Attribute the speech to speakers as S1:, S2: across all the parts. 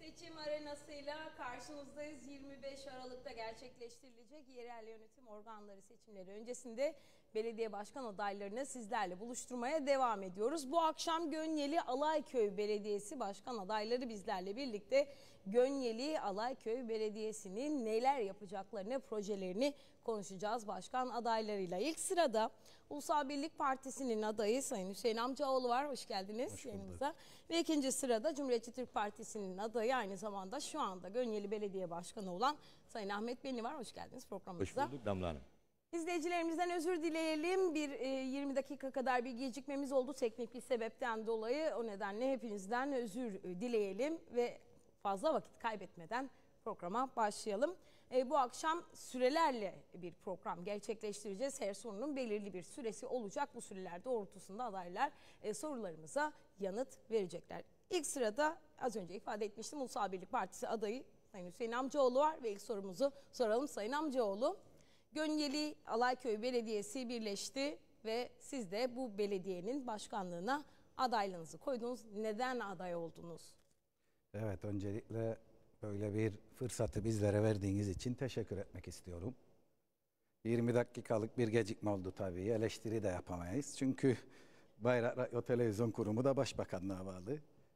S1: Seçim arenasıyla karşınızdayız. 25 Aralık'ta gerçekleştirilecek yerel yönetim organları seçimleri öncesinde belediye başkan adaylarını sizlerle buluşturmaya devam ediyoruz. Bu akşam Gönyeli Alayköy Belediyesi başkan adayları bizlerle birlikte Gönyeli Alayköy Belediyesi'nin neler yapacaklarını, projelerini konuşacağız başkan adaylarıyla. İlk sırada Ulusal Birlik Partisi'nin adayı Sayın Hüseyin Amcaoğlu var. Hoş geldiniz yayınımıza. Ve ikinci sırada Cumhuriyetçi Türk Partisi'nin adayı, aynı zamanda şu anda Gönyeli Belediye Başkanı olan Sayın Ahmet Benli var. Hoş geldiniz programımıza.
S2: Hoş bulduk Damla Hanım.
S1: İzleyicilerimizden özür dileyelim. 20 dakika kadar bir gecikmemiz oldu teknik bir sebepten dolayı. O nedenle hepinizden özür dileyelim ve fazla vakit kaybetmeden programa başlayalım. Bu akşam sürelerle bir program gerçekleştireceğiz. Her sorunun belirli bir süresi olacak. Bu süreler doğrultusunda adaylar sorularımıza yanıt verecekler. İlk sırada az önce ifade etmiştim, Ulusal Birlik Partisi adayı Sayın Hüseyin Amcaoğlu var ve ilk sorumuzu soralım. Sayın Amcaoğlu, Gönyeli Alayköy Belediyesi birleşti ve siz de bu belediyenin başkanlığına adaylığınızı koydunuz. Neden aday oldunuz?
S3: Evet, öncelikle böyle bir fırsatı bizlere verdiğiniz için teşekkür etmek istiyorum. 20 dakikalık bir gecikme oldu tabii. Eleştiri de yapamayız. Çünkü Bayrak Radyo Televizyon Kurumu da Başbakanlığa bağlı.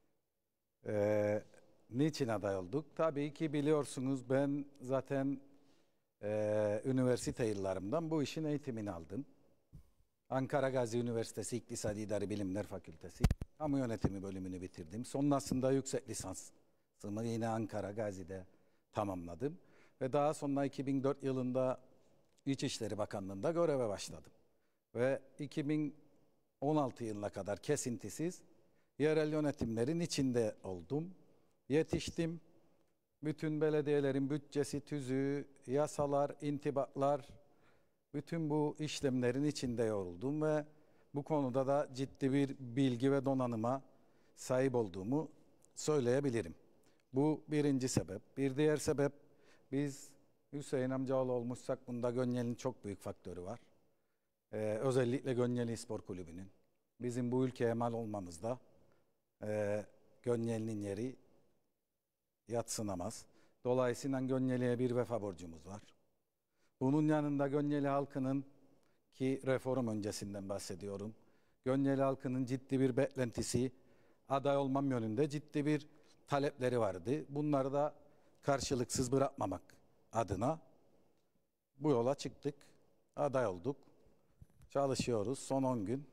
S3: Niçin aday olduk? Tabii ki biliyorsunuz, ben zaten üniversite yıllarımdan bu işin eğitimini aldım. Ankara Gazi Üniversitesi İktisadi İdari Bilimler Fakültesi Kamu Yönetimi bölümünü bitirdim. Sonrasında yüksek lisansımı yine Ankara Gazi'de tamamladım. Ve daha sonra 2004 yılında İçişleri Bakanlığı'nda göreve başladım. Ve 2016 yılına kadar kesintisiz yerel yönetimlerin içinde oldum. Yetiştim. Bütün belediyelerin bütçesi, tüzüğü, yasalar, intibatlar, bütün bu işlemlerin içinde yoruldum ve bu konuda da ciddi bir bilgi ve donanıma sahip olduğumu söyleyebilirim. Bu birinci sebep. Bir diğer sebep, biz Hüseyin Amcaoğlu olmuşsak bunda Gönyeli'nin çok büyük faktörü var. Özellikle Gönyeli Spor Kulübü'nün. Bizim bu ülkeye mal olmamızda Gönyeli'nin yeri yadsınamaz. Dolayısıyla Gönyeli'ye bir vefa borcumuz var. Bunun yanında Gönyeli halkının, ki reform öncesinden bahsediyorum, Gönyeli halkının ciddi bir beklentisi, aday olmam yönünde ciddi bir talepleri vardı. Bunları da karşılıksız bırakmamak adına bu yola çıktık, aday olduk, çalışıyoruz son 10 gün.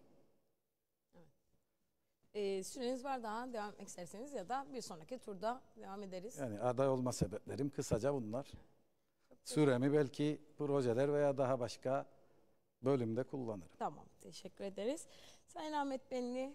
S1: Süreniz var, daha devam etmek isterseniz ya da bir sonraki turda devam ederiz.
S3: Yani aday olma sebeplerim kısaca bunlar. Süremi belki projeler veya daha başka bölümde kullanırım.
S1: Tamam, teşekkür ederiz. Sayın Ahmet Benli,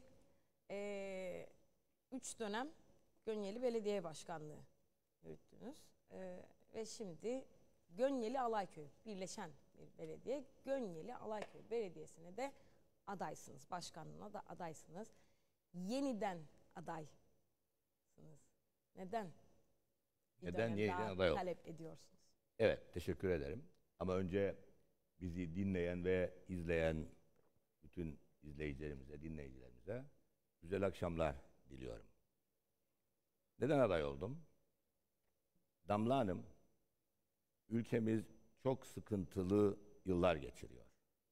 S1: 3 dönem Gönyeli Belediye Başkanlığı yürüttünüz. Ve şimdi Gönyeli Alayköy, birleşen bir belediye. Gönyeli Alayköy Belediyesi'ne de adaysınız, başkanlığına da adaysınız. Yeniden adaysınız. Neden?
S2: Neden yeniden aday oldum?
S1: Talep ediyorsunuz.
S2: Evet, teşekkür ederim. Ama önce bizi dinleyen ve izleyen bütün izleyicilerimize, dinleyicilerimize güzel akşamlar diliyorum. Neden aday oldum? Damla Hanım, ülkemiz çok sıkıntılı yıllar geçiriyor.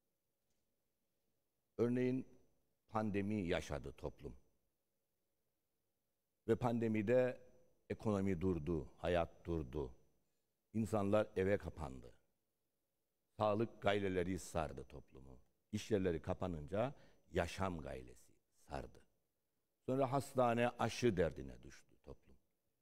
S2: Örneğin pandemi yaşadı toplum. Ve pandemide ekonomi durdu, hayat durdu. İnsanlar eve kapandı. Sağlık gaileleri sardı toplumu. İş yerleri kapanınca yaşam gailesi sardı. Sonra hastane, aşı derdine düştü toplum.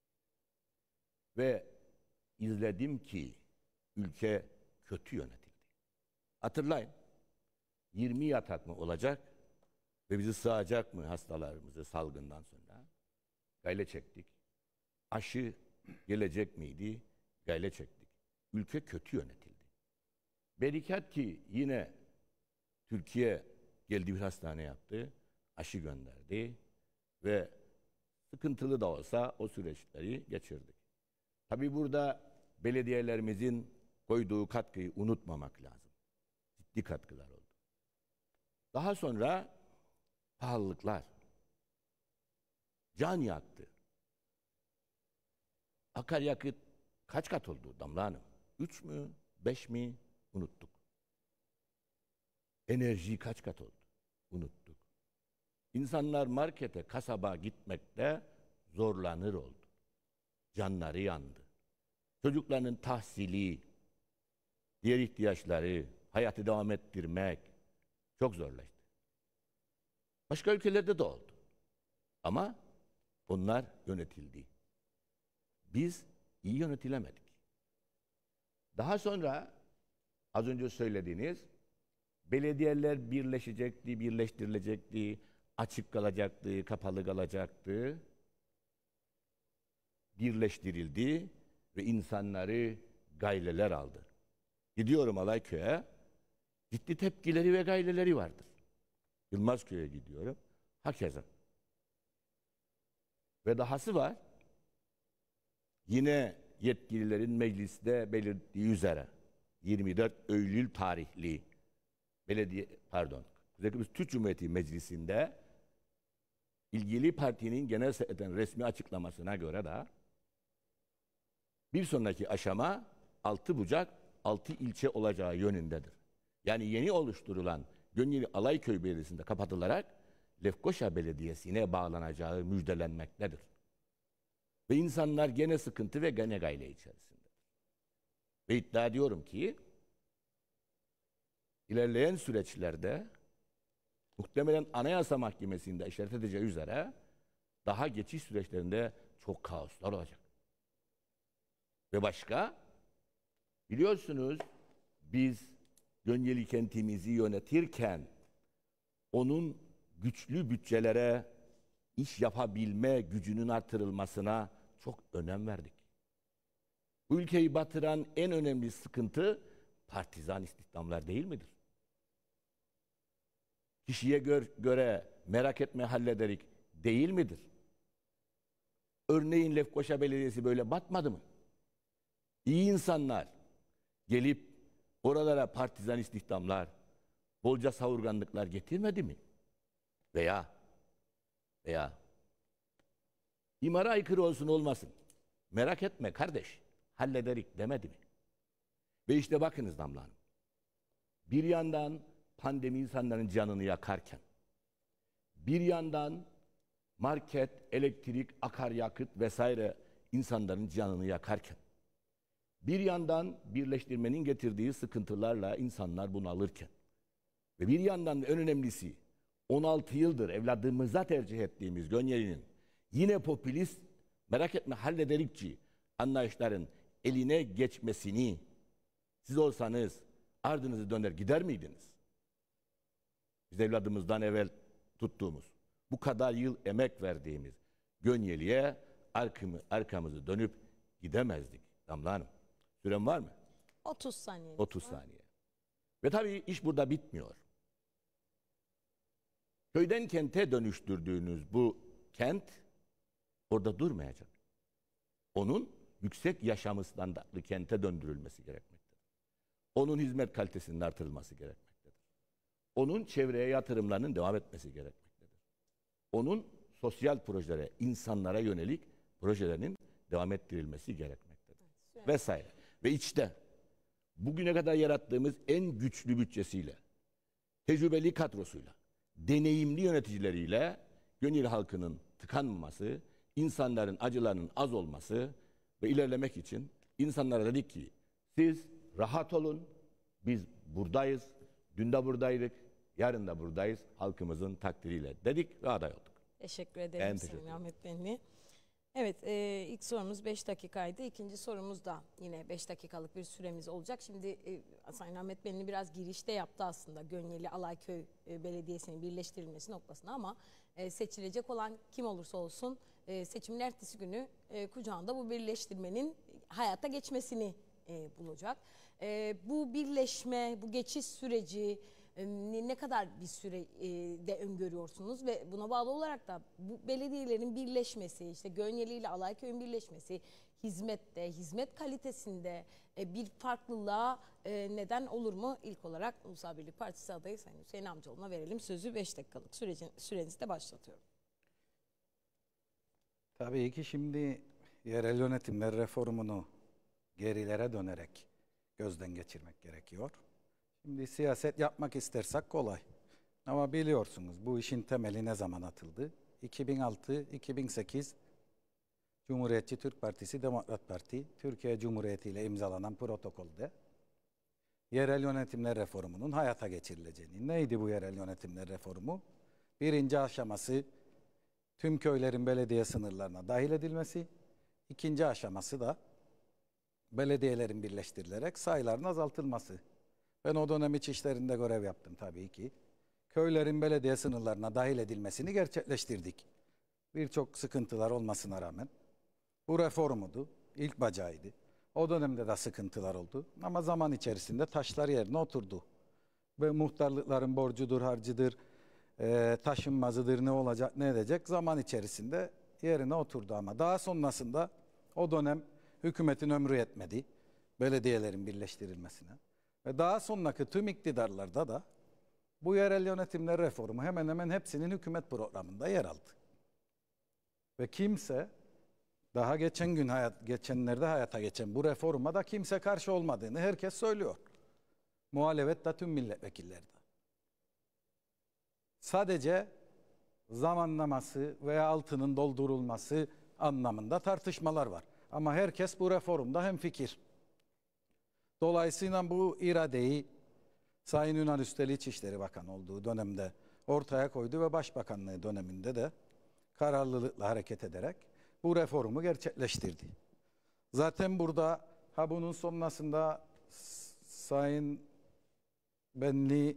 S2: Ve izledim ki ülke kötü yönetildi. Hatırlayın, 20 yatak mı olacak ve bizi sığacak mı hastalarımızı salgından sonra? Gayle çektik. Aşı gelecek miydi? Gayle çektik. Ülke kötü yönetildi. Berikat ki yine Türkiye geldi, bir hastane yaptı, aşı gönderdi ve sıkıntılı da olsa o süreçleri geçirdik. Tabii burada belediyelerimizin koyduğu katkıyı unutmamak lazım. Ciddi katkılar oldu. Daha sonra pahalılıklar can yaktı. Akaryakıt kaç kat oldu Damla Hanım? 3 mü? 5 mi? Unuttuk. Enerji kaç kat oldu? Unuttuk. İnsanlar markete, kasaba gitmekte zorlanır oldu. Canları yandı. Çocuklarının tahsili, diğer ihtiyaçları, hayatı devam ettirmek çok zorlaştı. Başka ülkelerde de oldu. Ama onlar yönetildi. Biz iyi yönetilemedik. Daha sonra az önce söylediğiniz belediyeler birleşecekti, birleştirilecekti, açık kalacaktı, kapalı kalacaktı. Birleştirildi ve insanları gayleler aldı. Gidiyorum Alayköy'e, ciddi tepkileri ve gayleleri vardır. Yılmazköy'e gidiyorum, hakeza. Ve dahası var, yine yetkililerin mecliste belirttiği üzere 24 Eylül tarihli Kuzey Kıbrıs Türk Cumhuriyeti Meclisi'nde ilgili partinin genel sekreterinin resmi açıklamasına göre de bir sonraki aşama 6 bucak 6 ilçe olacağı yönündedir. Yani yeni oluşturulan Gönyeli Alayköy Belediyesi'nde kapatılarak Lefkoşa Belediyesi'ne bağlanacağı müjdelenmektedir. Ve insanlar gene sıkıntı ve gene gayle içerisinde. Ve iddia ediyorum ki ilerleyen süreçlerde muhtemelen Anayasa Mahkemesi'nde işaret edeceği üzere daha geçiş süreçlerinde çok kaoslar olacak. Ve başka, biliyorsunuz biz Gönyeli kentimizi yönetirken onun güçlü bütçelere iş yapabilme gücünün artırılmasına çok önem verdik. Bu ülkeyi batıran en önemli sıkıntı partizan istihdamlar değil midir? Kişiye göre merak etme hallederik değil midir? Örneğin Lefkoşa Belediyesi böyle batmadı mı? İyi insanlar gelip oralara partizan istihdamlar, bolca savurganlıklar getirmedi mi? Veya imara aykırı olsun olmasın. Merak etme kardeş, hallederik demedi mi? Ve işte bakınız Damla Hanım. Bir yandan pandemi insanların canını yakarken, bir yandan market, elektrik, akaryakıt vesaire insanların canını yakarken, bir yandan birleştirmenin getirdiği sıkıntılarla insanlar bunalırken ve bir yandan da en önemlisi 16 yıldır evladımıza tercih ettiğimiz Gönyeli'nin yine popülist, merak etme hallederikçi anlayışların eline geçmesini siz olsanız ardınızı döner gider miydiniz? Biz evladımızdan evvel tuttuğumuz, bu kadar yıl emek verdiğimiz Gönyeli'ye arkamızı dönüp gidemezdik Damla Hanım. Süren var mı?
S1: 30 saniye.
S2: 30 saniye. Ve tabii iş burada bitmiyor. Köyden kente dönüştürdüğünüz bu kent orada durmayacak. Onun yüksek yaşam standartlı kente döndürülmesi gerekmektedir. Onun hizmet kalitesinin artırılması gerekmektedir. Onun çevreye yatırımlarının devam etmesi gerekmektedir. Onun sosyal projelere, insanlara yönelik projelerinin devam ettirilmesi gerekmektedir. Evet, vesaire. Ve işte bugüne kadar yarattığımız en güçlü bütçesiyle, tecrübeli kadrosuyla, deneyimli yöneticileriyle Gönyeli halkının tıkanmaması, insanların acılarının az olması ve ilerlemek için insanlara dedik ki siz rahat olun, biz buradayız, dün de buradaydık, yarın da buradayız halkımızın takdiriyle dedik ve aday olduk.
S1: Teşekkür ederim Sayın Ahmet Benli. Evet, ilk sorumuz 5 dakikaydı. İkinci sorumuz da yine 5 dakikalık bir süremiz olacak. Şimdi Sayın Ahmet Benli biraz girişte yaptı aslında Gönyeli Alayköy Belediyesi'nin birleştirilmesi noktasına ama seçilecek olan kim olursa olsun seçimin ertesi günü kucağında bu birleştirmenin hayata geçmesini bulacak. Bu birleşme, bu geçiş süreci ne kadar bir sürede öngörüyorsunuz ve buna bağlı olarak da bu belediyelerin birleşmesi, işte Gönyeli ile Alayköy'ün birleşmesi hizmette, hizmet kalitesinde bir farklılığa neden olur mu? İlk olarak Ulusal Birlik Partisi adayı Sayın Hüseyin Amcaoğlu'na verelim sözü. 5 dakikalık sürenizi de başlatıyorum.
S3: Tabii ki şimdi yerel yönetimler reformunu gerilere dönerek gözden geçirmek gerekiyor. Şimdi siyaset yapmak istersek kolay. Ama biliyorsunuz bu işin temeli ne zaman atıldı? 2006-2008 Cumhuriyetçi Türk Partisi, Demokrat Parti, Türkiye Cumhuriyeti ile imzalanan protokolde yerel yönetimler reformunun hayata geçirileceğini. Neydi bu yerel yönetimler reformu? Birinci aşaması tüm köylerin belediye sınırlarına dahil edilmesi. İkinci aşaması da belediyelerin birleştirilerek sayıların azaltılması. Ben o dönem İçişleri'nde görev yaptım tabii ki. Köylerin belediye sınırlarına dahil edilmesini gerçekleştirdik. Birçok sıkıntılar olmasına rağmen. Bu reformudu, ilk bacağıydı. O dönemde de sıkıntılar oldu ama zaman içerisinde taşlar yerine oturdu. Ve muhtarlıkların borcudur, harcıdır, taşınmazıdır, ne olacak, ne edecek zaman içerisinde yerine oturdu ama daha sonrasında o dönem hükümetin ömrü yetmedi belediyelerin birleştirilmesine. Ve daha sonraki tüm iktidarlarda da bu yerel yönetimler reformu hemen hemen hepsinin hükümet programında yer aldı. Ve kimse daha geçenlerde hayata geçen bu reforma da kimse karşı olmadığını herkes söylüyor. Muhalefet de tüm milletvekilleri de. Sadece zamanlaması veya altının doldurulması anlamında tartışmalar var. Ama herkes bu reformda hemfikir. Dolayısıyla bu iradeyi Sayın Ünal Üstel İçişleri Bakanı olduğu dönemde ortaya koydu ve Başbakanlığı döneminde de kararlılıkla hareket ederek bu reformu gerçekleştirdi. Zaten burada bunun sonrasında Sayın Benli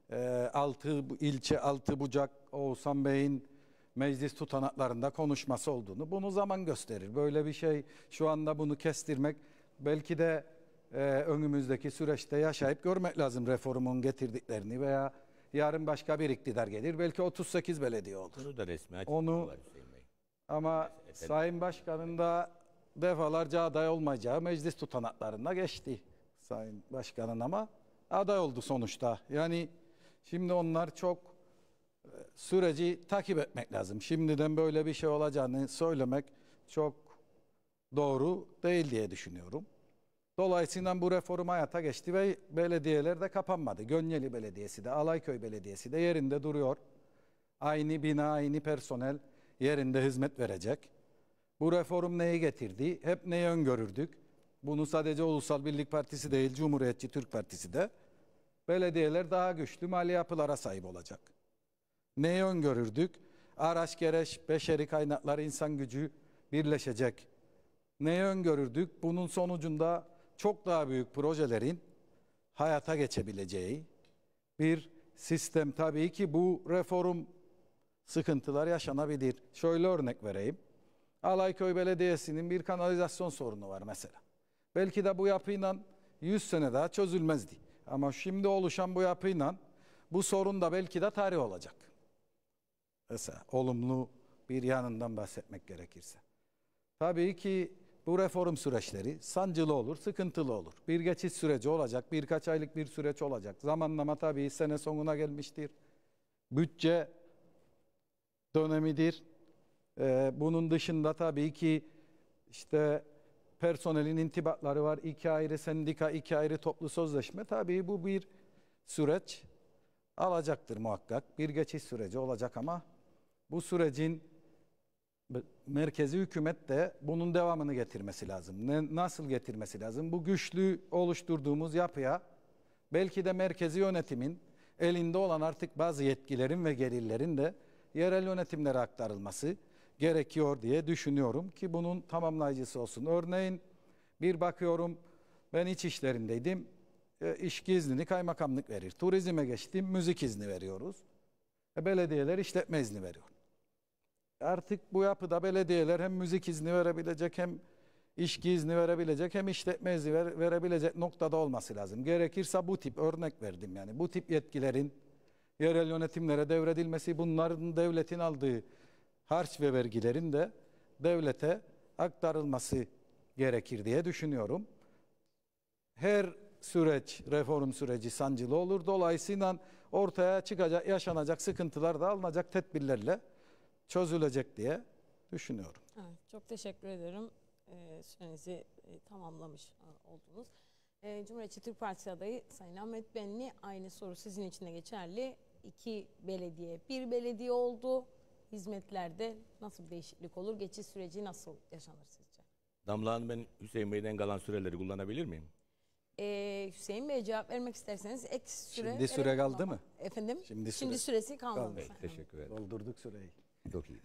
S3: ilçe Altıbucak Oğuzhan Bey'in meclis tutanaklarında konuşması olduğunu bunu zaman gösterir. Böyle bir şey şu anda bunu kestirmek belki de önümüzdeki süreçte yaşayıp görmek lazım reformun getirdiklerini veya yarın başka bir iktidar gelir. Belki 38 belediye olur.
S2: Bunu da resmi
S3: Onu ama Sayın Başkan'ın da defalarca aday olmayacağı meclis tutanaklarında geçti Sayın Başkan'ın ama aday oldu sonuçta. Yani şimdi onlar çok süreci takip etmek lazım. Şimdiden böyle bir şey olacağını söylemek çok doğru değil diye düşünüyorum. Dolayısıyla bu reform hayata geçti ve belediyeler de kapanmadı. Gönyeli Belediyesi de, Alayköy Belediyesi de yerinde duruyor. Aynı bina, aynı personel yerinde hizmet verecek. Bu reform neyi getirdi? Hep neyi öngörürdük? Bunu sadece Ulusal Birlik Partisi değil, Cumhuriyetçi Türk Partisi de. Belediyeler daha güçlü mali yapılara sahip olacak. Neyi öngörürdük? Araç, gereç, beşeri kaynaklar, insan gücü birleşecek. Neyi öngörürdük? Bunun sonucunda çok daha büyük projelerin hayata geçebileceği bir sistem. Tabii ki bu reform sıkıntılar yaşanabilir. Şöyle örnek vereyim. Alayköy Belediyesi'nin bir kanalizasyon sorunu var mesela. Belki de bu yapıyla 100 sene daha çözülmezdi. Ama şimdi oluşan bu yapıyla bu sorun da belki de tarih olacak. Mesela olumlu bir yanından bahsetmek gerekirse. Tabii ki bu reform süreçleri sancılı olur, sıkıntılı olur. Bir geçiş süreci olacak, birkaç aylık bir süreç olacak. Zamanlama tabii sene sonuna gelmiştir. Bütçe dönemidir. Bunun dışında tabii ki işte personelin intibatları var. 2 ayrı sendika, 2 ayrı toplu sözleşme. Tabii bu bir süreç alacaktır muhakkak. Bir geçiş süreci olacak ama bu sürecin merkezi hükümet de bunun devamını getirmesi lazım. Nasıl getirmesi lazım? Bu güçlü oluşturduğumuz yapıya belki de merkezi yönetimin elinde olan artık bazı yetkilerin ve gelirlerin de yerel yönetimlere aktarılması gerekiyor diye düşünüyorum ki bunun tamamlayıcısı olsun. Örneğin bir bakıyorum ben iç işlerindeydim. İşki iznini kaymakamlık verir. Turizme geçtim, müzik izni veriyoruz. Belediyeler işletme izni veriyor. Artık bu yapıda belediyeler hem müzik izni verebilecek hem işki izni verebilecek hem işletme izni verebilecek noktada olması lazım. Gerekirse bu tip örnek verdim yani bu tip yetkilerin yerel yönetimlere devredilmesi, bunların devletin aldığı harç ve vergilerin de devlete aktarılması gerekir diye düşünüyorum. Her süreç, reform süreci sancılı olur. Dolayısıyla ortaya çıkacak, yaşanacak sıkıntılar da alınacak tedbirlerle çözülecek diye düşünüyorum.
S1: Evet, çok teşekkür ederim. sürenizi tamamlamış oldunuz. Cumhuriyetçi Türk Partisi adayı Sayın Ahmet Benli, aynı soru sizin için de geçerli. 2 belediye, 1 belediye oldu. Hizmetlerde nasıl bir değişiklik olur? Geçiş süreci nasıl yaşanır sizce?
S2: Damla Hanım, ben Hüseyin Bey'den kalan süreleri kullanabilir miyim?
S1: Hüseyin Bey, cevap vermek isterseniz ek süre
S3: Şimdi süre
S1: verelim
S3: kaldı
S1: ama.
S3: mı?
S1: Efendim?
S3: Şimdi
S1: Süresi kalmadı.
S3: kaldı.
S2: Teşekkür ederim.
S3: Doldurduk süreyi.
S2: Çok iyi.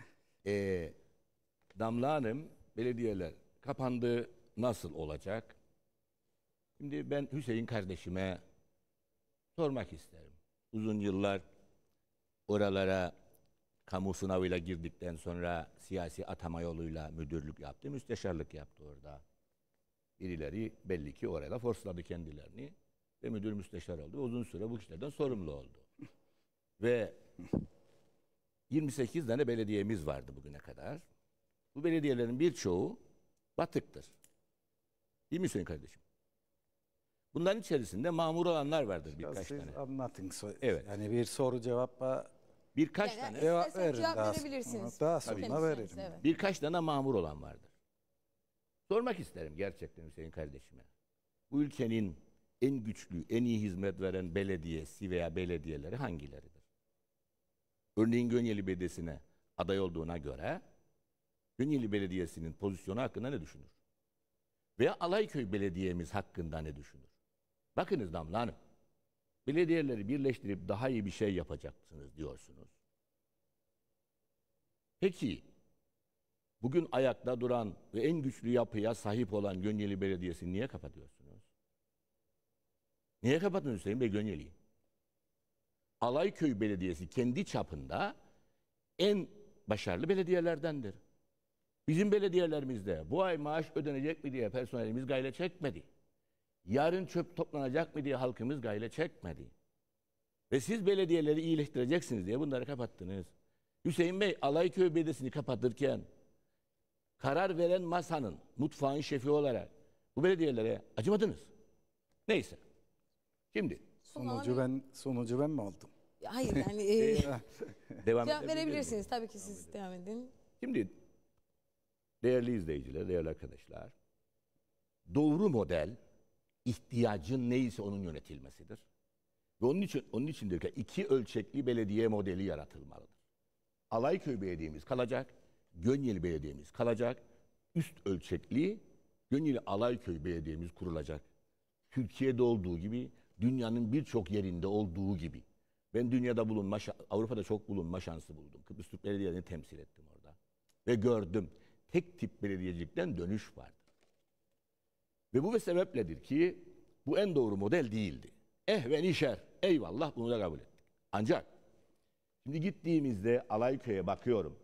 S2: Damla Hanım, belediyeler kapandı, nasıl olacak? Şimdi ben Hüseyin kardeşime sormak isterim. Uzun yıllar oralara kamu sınavıyla girdikten sonra siyasi atama yoluyla müdürlük yaptı, müsteşarlık yaptı orada. Birileri belli ki orada forsladı kendilerini ve müdür müsteşar oldu. Uzun süre bu kişilerden sorumlu oldu. Ve 28 tane belediyemiz vardı bugüne kadar. Bu belediyelerin birçoğu batıktır. Değil mi Hüseyin kardeşim? Bunların içerisinde mamur olanlar vardır birkaç
S3: Siz
S2: tane.
S3: anlatın.
S2: Evet.
S3: Yani bir soru cevapla
S2: Birkaç
S1: Yani
S2: tane.
S3: cevap
S1: İsterseniz
S3: verin.
S1: cevap
S3: Daha,
S1: verebilirsiniz.
S3: daha
S1: Tabii.
S3: sonra veririm.
S1: Evet.
S2: Birkaç tane mamur olan vardır. Sormak isterim gerçekten Hüseyin kardeşime. Bu ülkenin en güçlü, en iyi hizmet veren belediyesi veya belediyeleri hangileridir? Örneğin Gönyeli Belediyesi'ne aday olduğuna göre Gönyeli Belediyesi'nin pozisyonu hakkında ne düşünür? Veya Alayköy Belediye'miz hakkında ne düşünür? Bakınız Damla Hanım, belediyeleri birleştirip daha iyi bir şey yapacaksınız diyorsunuz. Peki, bugün ayakta duran ve en güçlü yapıya sahip olan Gönyeli Belediyesi'ni niye kapatıyorsunuz? Niye kapatın Hüseyin Bey Gönyeli'yi? Alayköy Belediyesi kendi çapında en başarılı belediyelerdendir. Bizim belediyelerimizde bu ay maaş ödenecek mi diye personelimiz gayle çekmedi. Yarın çöp toplanacak mı diye halkımız gayle çekmedi. Ve siz belediyeleri iyileştireceksiniz diye bunları kapattınız. Hüseyin Bey, Alayköy Belediyesi'ni kapatırken karar veren masanın, mutfağın şefi olarak bu belediyelere acımadınız. Neyse. Şimdi
S3: Sonucu ben mi oldum?
S1: Hayır yani
S2: devam
S1: cevap
S2: edebilir
S1: verebilirsiniz.
S2: miyim?
S1: Tabii ki siz devam edin.
S2: Şimdi değerli izleyiciler, değerli arkadaşlar, doğru model ihtiyacın neyse onun yönetilmesidir. Ve onun için de 2 ölçekli belediye modeli yaratılmalıdır. Alayköy Belediye'miz kalacak, Gönyeli Belediye'miz kalacak, üst ölçekli Gönyeli Alayköy Belediye'miz kurulacak. Türkiye'de olduğu gibi, dünyanın birçok yerinde olduğu gibi. Ben dünyada Avrupa'da çok bulunma şansı buldum. Kıbrıs Türk Belediyelerini temsil ettim orada. Ve gördüm, tek tip belediyecilikten dönüş vardı. Ve bu sebepledir ki bu en doğru model değildi. Ve nişer, eyvallah bunu da kabul ettik. Ancak şimdi gittiğimizde Alayköy'e bakıyorum.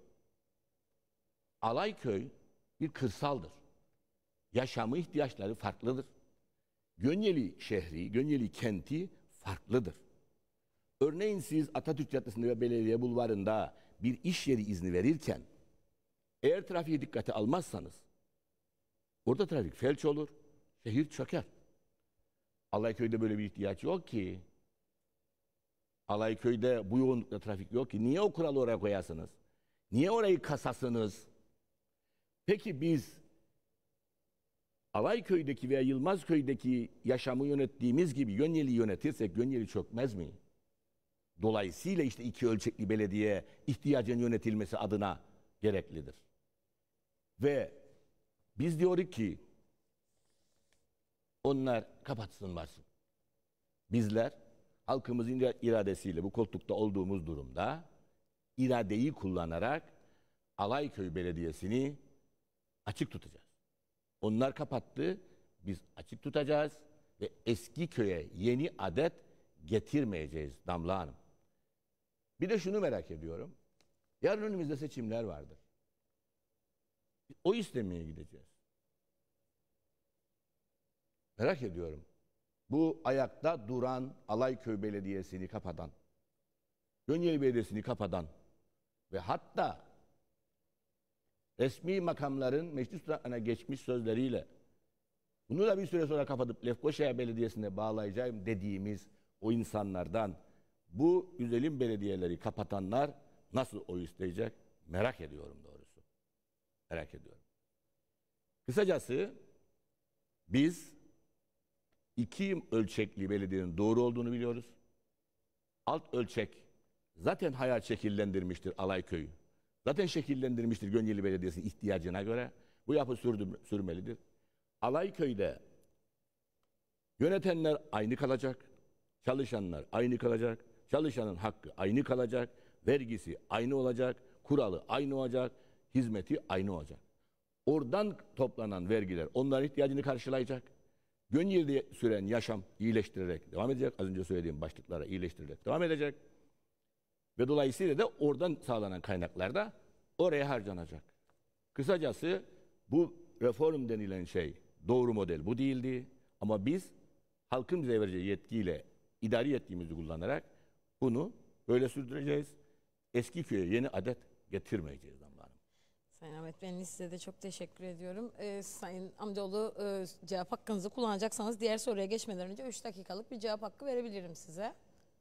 S2: Alayköy bir kırsaldır. Yaşamı, ihtiyaçları farklıdır. Gönyeli şehri, Gönyeli kenti farklıdır. Örneğin siz Atatürk Caddesi'nde ve Belediye Bulvarı'nda bir iş yeri izni verirken eğer trafiği dikkate almazsanız orada trafik felç olur, şehir çöker. Alayköy'de böyle bir ihtiyaç yok ki. Alayköy'de bu yoğunlukta trafik yok ki. Niye o kuralı oraya koyasınız? Niye orayı kasasınız? Peki biz Alayköy'deki veya Yılmazköy'deki yaşamı yönettiğimiz gibi Gönyeli'yi yönetirsek Gönyeli çökmez mi? Dolayısıyla işte 2 ölçekli belediye ihtiyacın yönetilmesi adına gereklidir. Ve biz diyoruz ki onlar kapatsın varsın. Bizler halkımızın iradesiyle bu koltukta olduğumuz durumda iradeyi kullanarak Alayköy Belediyesi'ni açık tutacağız. Onlar kapattı, biz açık tutacağız ve eski köye yeni adet getirmeyeceğiz Damla Hanım. Bir de şunu merak ediyorum. Yarın önümüzde seçimler vardır. O istemeye gideceğiz. Merak ediyorum. Bu ayakta duran Alayköy Belediyesi'ni kapatan, Gönyeli Belediyesi'ni kapatan ve hatta resmi makamların meclis duraklarına geçmiş sözleriyle bunu da bir süre sonra kapatıp Lefkoşa Belediyesi'ne bağlayacağım dediğimiz o insanlardan bu güzelim belediyeleri kapatanlar nasıl oy isteyecek merak ediyorum doğrusu. Merak ediyorum. Kısacası biz iki ölçekli belediyenin doğru olduğunu biliyoruz. Alt ölçek zaten hayal şekillendirmiştir Alayköy'ü. Zaten şekillendirmiştir Gönyeli Belediyesi'nin ihtiyacına göre. Bu yapı sürmelidir. Alayköy'de yönetenler aynı kalacak, çalışanlar aynı kalacak, çalışanın hakkı aynı kalacak, vergisi aynı olacak, kuralı aynı olacak, hizmeti aynı olacak. Oradan toplanan vergiler onların ihtiyacını karşılayacak. Gönyeli'de süren yaşam iyileştirerek devam edecek. Az önce söylediğim başlıklara iyileştirerek devam edecek. Ve dolayısıyla da oradan sağlanan kaynaklar da oraya harcanacak. Kısacası bu reform denilen şey doğru model bu değildi. Ama biz halkın bize vereceği yetkiyle idari yetkimizi kullanarak bunu böyle sürdüreceğiz. Eski köye yeni adet getirmeyeceğiz Damla Hanım.
S1: Sayın Ahmet Bey, size de çok teşekkür ediyorum. Sayın Amcaoğlu, cevap hakkınızı kullanacaksanız diğer soruya geçmeden önce 3 dakikalık bir cevap hakkı verebilirim size.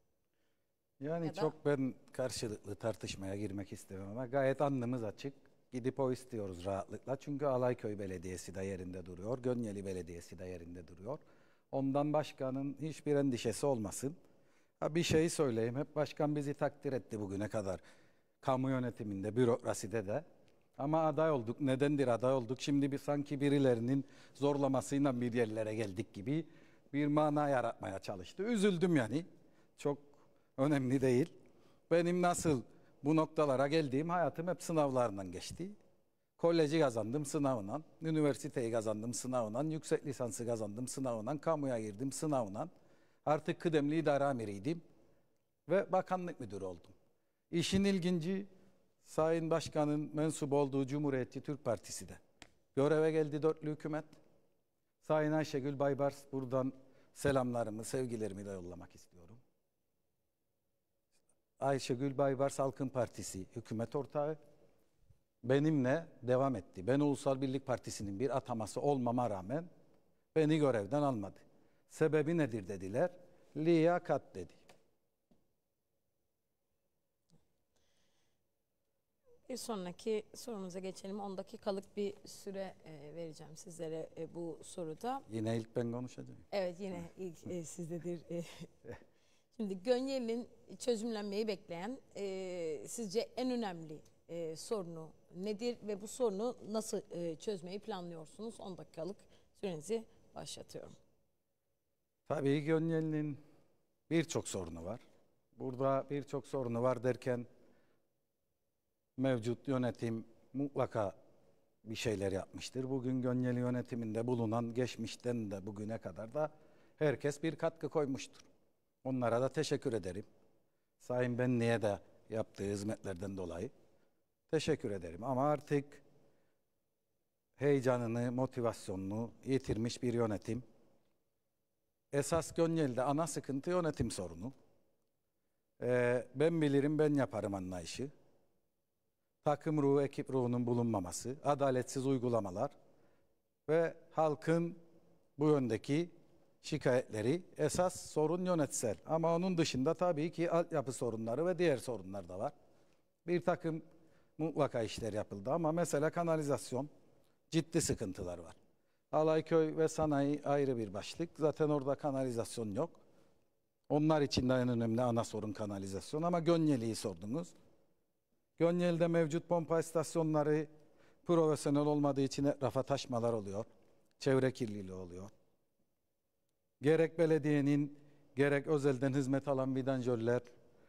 S3: Yani
S1: Ya da-
S3: çok ben karşılıklı tartışmaya girmek istemem ama gayet alnımız açık. Gidip o istiyoruz rahatlıkla. Çünkü Alayköy Belediyesi de yerinde duruyor. Gönyeli Belediyesi de yerinde duruyor. Ondan başkanın hiçbir endişesi olmasın. Ha, bir şey söyleyeyim. Hep başkan bizi takdir etti bugüne kadar. Kamu yönetiminde, bürokraside de. Ama aday olduk. Nedendir aday olduk? Şimdi sanki birilerinin zorlamasıyla bir yerlere geldik gibi bir mana yaratmaya çalıştı. Üzüldüm yani. Çok önemli değil. Benim nasıl bu noktalara geldiğim hayatım hep sınavlarından geçti. Koleji kazandım sınavından, üniversiteyi kazandım sınavından, yüksek lisansı kazandım sınavından, kamuya girdim sınavından. Artık kıdemli idare amiriydim ve bakanlık müdürü oldum. İşin ilginci, Sayın Başkan'ın mensup olduğu Cumhuriyetçi Türk Partisi de. Göreve geldi dörtlü hükümet. Sayın Ayşegül Baybars, buradan selamlarımı, sevgilerimi de yollamak istiyorum. Ayşegül Baybars Halkın Partisi hükümet ortağı benimle devam etti. Ben Ulusal Birlik Partisi'nin bir ataması olmama rağmen beni görevden almadı. Sebebi nedir dediler. Liyakat dedi.
S1: Bir sonraki sorumuza geçelim. 10 dakikalık bir süre vereceğim sizlere bu soruda.
S3: Yine ilk ben konuşacağım.
S1: Evet, yine ilk sizdedir. Şimdi Gönyeli'nin çözümlenmeyi bekleyen sizce en önemli sorunu nedir ve bu sorunu nasıl çözmeyi planlıyorsunuz? 10 dakikalık sürenizi başlatıyorum.
S3: Tabii Gönyeli'nin birçok sorunu var. Burada birçok sorunu var derken mevcut yönetim mutlaka bir şeyler yapmıştır. Bugün Gönyeli yönetiminde bulunan geçmişten de bugüne kadar da herkes bir katkı koymuştur. Onlara da teşekkür ederim. Sayın Benli'ye de yaptığı hizmetlerden dolayı teşekkür ederim. Ama artık heyecanını, motivasyonunu yitirmiş bir yönetim. Esas Gönyeli'de ana sıkıntı yönetim sorunu. Ben bilirim, ben yaparım anlayışı. Takım ruhu, ekip ruhunun bulunmaması, adaletsiz uygulamalar ve halkın bu yöndeki şikayetleri, esas sorun yönetsel. Ama onun dışında tabii ki altyapı sorunları ve diğer sorunlar da var. Bir takım mutlaka işler yapıldı ama mesela kanalizasyon, ciddi sıkıntılar var. Alayköy ve sanayi ayrı bir başlık. Zaten orada kanalizasyon yok. Onlar için de en önemli ana sorun kanalizasyon. Ama Gönyeli'yi sordunuz. Gönyeli'de mevcut pompa istasyonları profesyonel olmadığı için etrafa taşmalar oluyor. Çevre kirliliği oluyor. Gerek belediyenin gerek özelden hizmet alan vidanjörler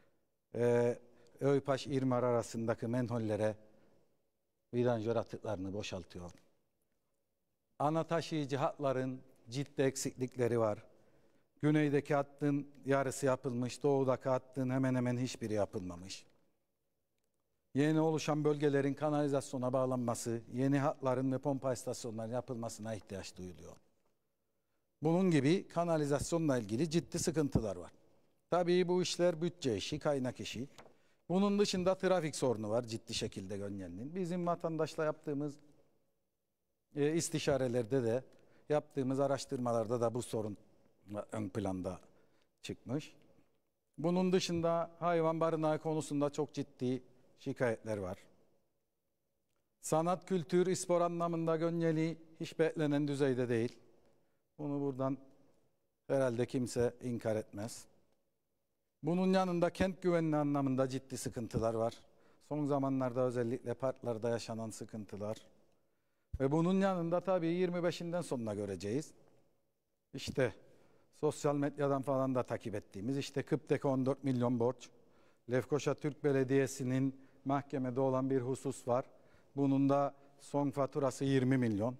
S3: Öypaş-İrmar arasındaki menhollere vidanjör atıklarını boşaltıyor. Ana taşıyıcı hatların ciddi eksiklikleri var. Güneydeki hattın yarısı yapılmış, doğudaki hattın hemen hemen hiçbiri yapılmamış. Yeni oluşan bölgelerin kanalizasyona bağlanması, yeni hatların ve pompa istasyonlarının yapılmasına ihtiyaç duyuluyor. Bunun gibi kanalizasyonla ilgili ciddi sıkıntılar var. Tabii bu işler bütçe işi, kaynak işi. Bunun dışında trafik sorunu var ciddi şekilde Gönyeli'nin. Bizim vatandaşla yaptığımız istişarelerde de, yaptığımız araştırmalarda da bu sorun ön planda çıkmış. Bunun dışında hayvan barınağı konusunda çok ciddi şikayetler var. Sanat, kültür, spor anlamında Gönyeli hiç beklenen düzeyde değil. Bunu buradan herhalde kimse inkar etmez. Bunun yanında kent güvenliği anlamında ciddi sıkıntılar var. Son zamanlarda özellikle parklarda yaşanan sıkıntılar. Ve bunun yanında tabii 25'inden sonuna göreceğiz. İşte sosyal medyadan falan da takip ettiğimiz işte Kıp'taki 14 milyon borç. Lefkoşa Türk Belediyesi'nin mahkemede olan bir husus var. Bunun da son faturası 20 milyon.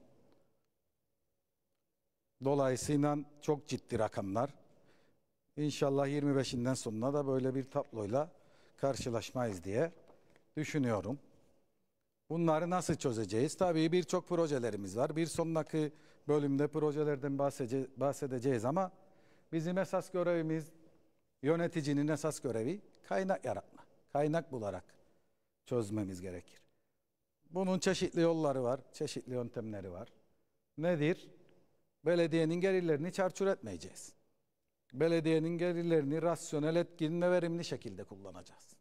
S3: Dolayısıyla çok ciddi rakamlar. İnşallah 25'inden sonuna da böyle bir tabloyla karşılaşmayız diye düşünüyorum. Bunları nasıl çözeceğiz? Tabii birçok projelerimiz var. Bir sonraki bölümde projelerden bahsedeceğiz ama bizim esas görevimiz, yöneticinin esas görevi kaynak yaratma. Kaynak bularak çözmemiz gerekir. Bunun çeşitli yolları var, çeşitli yöntemleri var. Nedir? Belediyenin gelirlerini çarçur etmeyeceğiz. Belediyenin gelirlerini rasyonel, etkin ve verimli şekilde kullanacağız.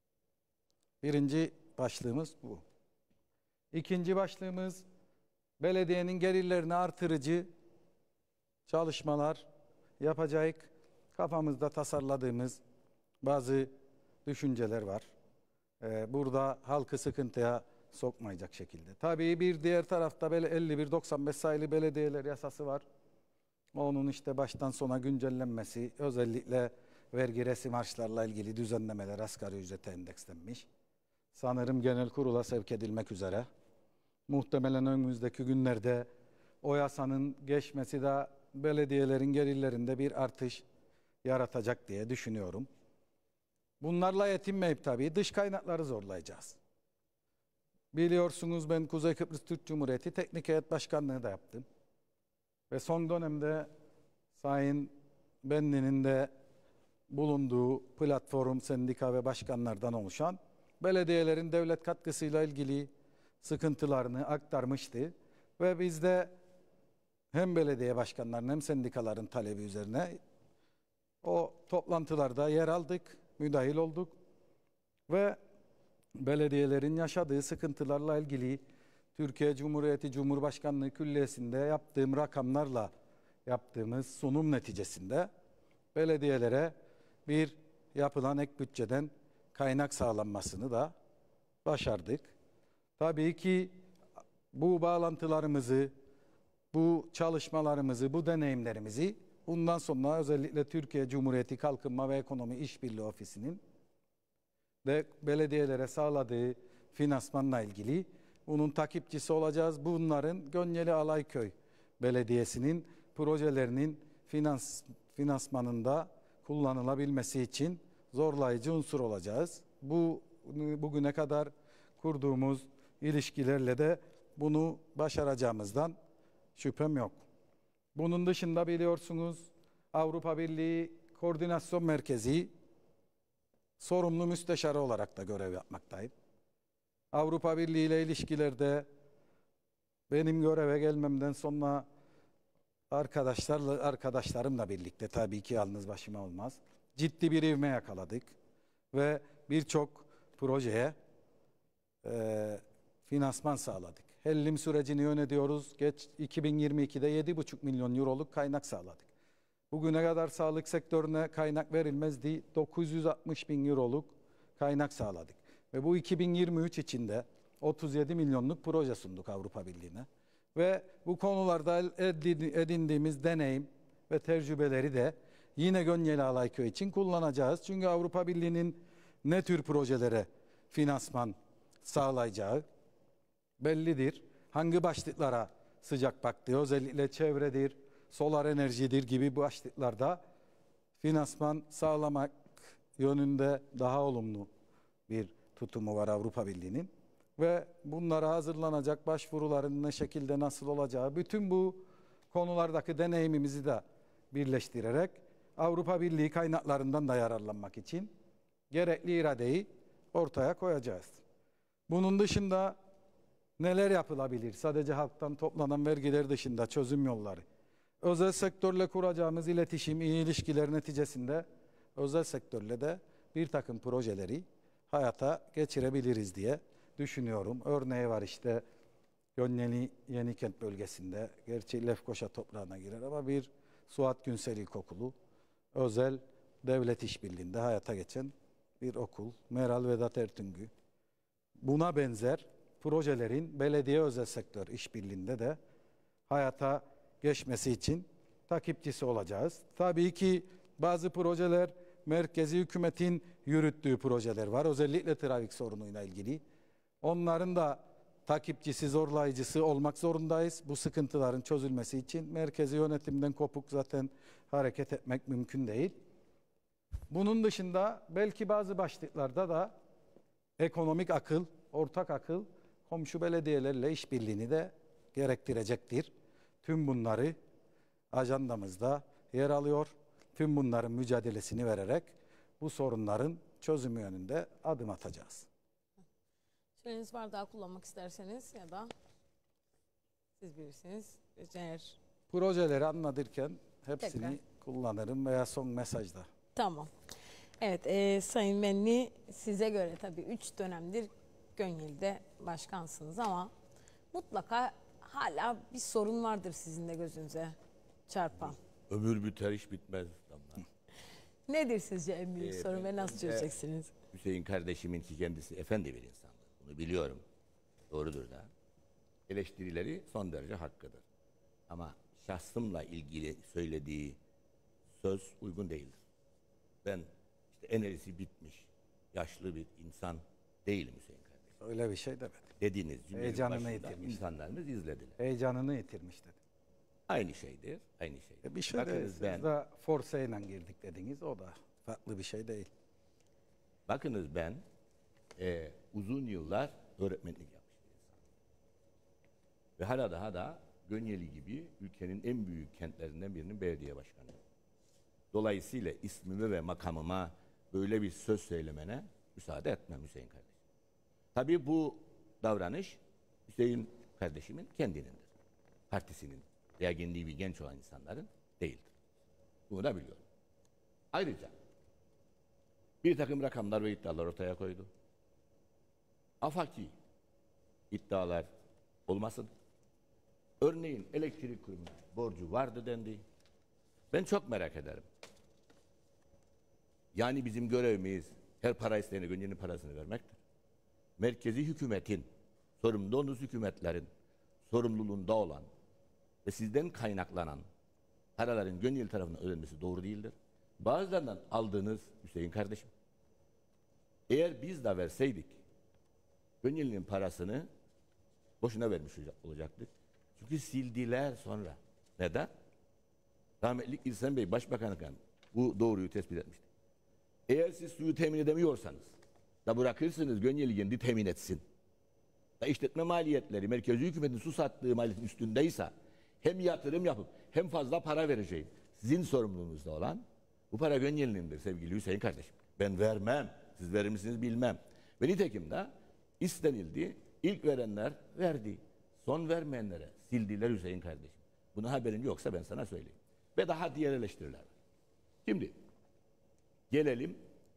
S3: Birinci başlığımız bu. İkinci başlığımız belediyenin gelirlerini artırıcı çalışmalar yapacağız. Kafamızda tasarladığımız bazı düşünceler var. Burada halkı sıkıntıya sokmayacak şekilde. Tabii bir diğer tarafta 51-95 sayılı belediyeler yasası var. Onun işte baştan sona güncellenmesi, özellikle vergi resim harçlarla ilgili düzenlemeler asgari ücrete endekslenmiş. Sanırım genel kurula sevk edilmek üzere. Muhtemelen önümüzdeki günlerde o yasanın geçmesi de belediyelerin gelirlerinde bir artış yaratacak diye düşünüyorum. Bunlarla yetinmeyip tabii dış kaynakları zorlayacağız. Biliyorsunuz ben Kuzey Kıbrıs Türk Cumhuriyeti Teknik Heyet Başkanlığı da yaptım. Ve son dönemde Sayın Benli'nin de bulunduğu platform, sendika ve başkanlardan oluşan belediyelerin devlet katkısıyla ilgili sıkıntılarını aktarmıştı. Ve biz de hem belediye başkanlarının hem sendikaların talebi üzerine o toplantılarda yer aldık, müdahil olduk. Ve belediyelerin yaşadığı sıkıntılarla ilgili Türkiye Cumhuriyeti Cumhurbaşkanlığı Külliyesi'nde yaptığım rakamlarla yaptığımız sunum neticesinde belediyelere bir yapılan ek bütçeden kaynak sağlanmasını da başardık. Tabii ki bu bağlantılarımızı, bu çalışmalarımızı, bu deneyimlerimizi bundan sonra özellikle Türkiye Cumhuriyeti Kalkınma ve Ekonomi İşbirliği Ofisi'nin de belediyelere sağladığı finansmanla ilgili bunun takipçisi olacağız. Bunların Gönyeli Alayköy Belediyesi'nin projelerinin finansmanında kullanılabilmesi için zorlayıcı unsur olacağız. Bugüne kadar kurduğumuz ilişkilerle de bunu başaracağımızdan şüphem yok. Bunun dışında biliyorsunuz Avrupa Birliği Koordinasyon Merkezi sorumlu müsteşarı olarak da görev yapmaktayım. Avrupa Birliği ile ilişkilerde benim göreve gelmemden sonra arkadaşlarımla birlikte, tabii ki yalnız başıma olmaz, ciddi bir ivme yakaladık ve birçok projeye finansman sağladık. Hellim sürecini yönetiyoruz. 2022'de 7,5 milyon euroluk kaynak sağladık. Bugüne kadar sağlık sektörüne kaynak verilmezdi. 960 bin euroluk kaynak sağladık. Ve bu 2023 içinde 37 milyonluk proje sunduk Avrupa Birliği'ne. Ve bu konularda edindiğimiz deneyim ve tecrübeleri de yine Gönyeli Alayköy için kullanacağız. Çünkü Avrupa Birliği'nin ne tür projelere finansman sağlayacağı bellidir. Hangi başlıklara sıcak baktığı, özellikle çevredir, solar enerjidir gibi başlıklarda finansman sağlamak yönünde daha olumlu bir tutumu var Avrupa Birliği'nin. Ve bunlara hazırlanacak başvuruların ne şekilde nasıl olacağı, bütün bu konulardaki deneyimimizi de birleştirerek Avrupa Birliği kaynaklarından da yararlanmak için gerekli iradeyi ortaya koyacağız. Bunun dışında neler yapılabilir? Sadece halktan toplanan vergiler dışında çözüm yolları. Özel sektörle kuracağımız iletişim, iyi ilişkiler neticesinde özel sektörle de bir takım projeleri hayata geçirebiliriz diye düşünüyorum. Örneği var işte Gönyeli Yenikent bölgesinde, gerçi Lefkoşa toprağına girer ama bir Suat Günsel İlkokulu, özel devlet işbirliğinde hayata geçen bir okul. Meral Vedat Ertüngü. Buna benzer projelerin belediye özel sektör işbirliğinde de hayata geçmesi için takipçisi olacağız. Tabii ki bazı projeler merkezi hükümetin yürüttüğü projeler var. Özellikle trafik sorunuyla ilgili. Onların da takipçisi, zorlayıcısı olmak zorundayız. Bu sıkıntıların çözülmesi için merkezi yönetimden kopuk zaten hareket etmek mümkün değil. Bunun dışında belki bazı başlıklarda da ekonomik akıl, ortak akıl komşu belediyelerle işbirliğini de gerektirecektir. Tüm bunları ajandamızda yer alıyor. Tüm bunların mücadelesini vererek bu sorunların çözümü yönünde adım atacağız.
S1: Süreniz var, daha kullanmak isterseniz ya da siz bilirsiniz. Caner.
S3: Projeleri anlatırken hepsini
S1: Tekrar
S3: kullanırım veya son mesajda.
S1: Tamam. Evet, Sayın Menni, size göre tabii 3 dönemdir Gönyeli'de başkansınız ama mutlaka hala bir sorun vardır sizin de gözünüze çarpan.
S2: Ömür biter iş bitmez. Damla.
S1: Nedir sizce en büyük sorun ve nasıl çözeceksiniz?
S2: Hüseyin kardeşimin ki kendisi efendi bir insandır. Bunu biliyorum. Doğrudur da. Eleştirileri son derece hakkıdır. Ama şahsımla ilgili söylediği söz uygun değildir. Ben işte enerjisi bitmiş, yaşlı bir insan değilim Hüseyin kardeşim.
S3: Öyle bir şey demedim.
S2: Dediğiniz cümlenin
S3: Heyecanını
S2: başında
S3: yitirmiş.
S2: insanlarımız izlediler.
S3: Heyecanını yitirmiş dedim.
S2: Aynı şeydir, aynı şeydir.
S3: Bir şey de
S2: Bakınız
S3: siz
S2: ben,
S3: de forseyle girdik dediniz. O da farklı bir şey değil.
S2: bakınız ben uzun yıllar öğretmenlik yapmış bir insanım. Ve hala daha da Gönyeli gibi ülkenin en büyük kentlerinden birinin belediye başkanıyım. Dolayısıyla ismime ve makamıma böyle bir söz söylemene müsaade etmem Hüseyin kardeşim. Tabii bu davranış Hüseyin kardeşimin kendinindir. Partisinin veya kendi bir genç olan insanların değildir. Bunu da biliyorum. Ayrıca bir takım rakamlar ve iddialar ortaya koydu. Afaki iddialar olmasın. Örneğin elektrik kurumu borcu vardı dendi. Ben çok merak ederim. Yani bizim görevimiz her para isteyene Gönyeli'nin parasını vermektir. Merkezi hükümetin, sorumlu olduğunuz hükümetlerin sorumluluğunda olan ve sizden kaynaklanan paraların Gönyeli tarafından ödenmesi doğru değildir. Bazılarından aldığınız Hüseyin kardeşim, eğer biz de verseydik Gönyeli'nin parasını boşuna vermiş olacaktık. Çünkü sildiler sonra. Neden? Rahmetli İhsan Bey Başbakanken bu doğruyu tespit etmişti. Eğer siz suyu temin edemiyorsanız da bırakırsınız Gönyeli kendi temin etsin. Da işletme maliyetleri merkezi hükümetin su sattığı maliyetin üstündeyse hem yatırım yapıp hem fazla para vereceğim. Sizin sorumluluğunuzda olan bu para Gönyeli'nindir sevgili Hüseyin kardeşim. Ben vermem. Siz verir misiniz bilmem. Ve nitekim de istenildi. İlk verenler verdi. Son vermeyenlere sildiler Hüseyin kardeşim. Bunun haberin yoksa ben sana söyleyeyim. Ve daha diğer eleştiriler var. Şimdi gelelim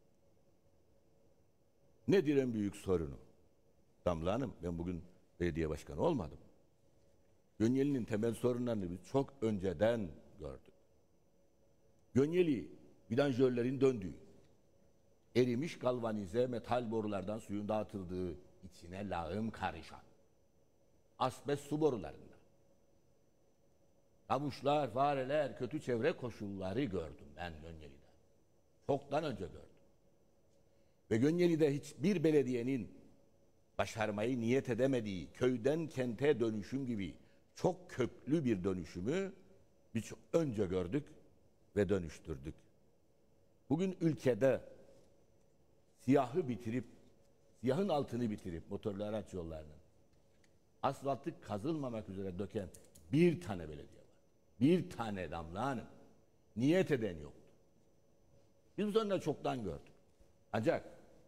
S2: nedir en büyük sorunu? Damla Hanım, ben bugün belediye başkanı olmadım. Gönyeli'nin temel sorunlarını biz çok önceden gördük. Gönyeli vidanjörlerin döndüğü, erimiş galvanize metal borulardan suyun dağıtıldığı, içine lağım karışan, asbest su borularında, kavuşlar, fareler, kötü çevre koşulları gördüm ben Gönyeli'de. Çoktan önce gördüm. Ve Gönyeli'de hiçbir belediyenin başarmayı niyet edemediği köyden kente dönüşüm gibi çok köklü bir dönüşümü biz çok önce gördük ve dönüştürdük. Bugün ülkede siyahı bitirip, siyahın altını bitirip motorlu araç yollarının asfaltı kazılmamak üzere döken bir tane belediye var. Bir tane Damla Hanım. Niyet eden yoktu. Biz bu sorunları çoktan gördük. Ancak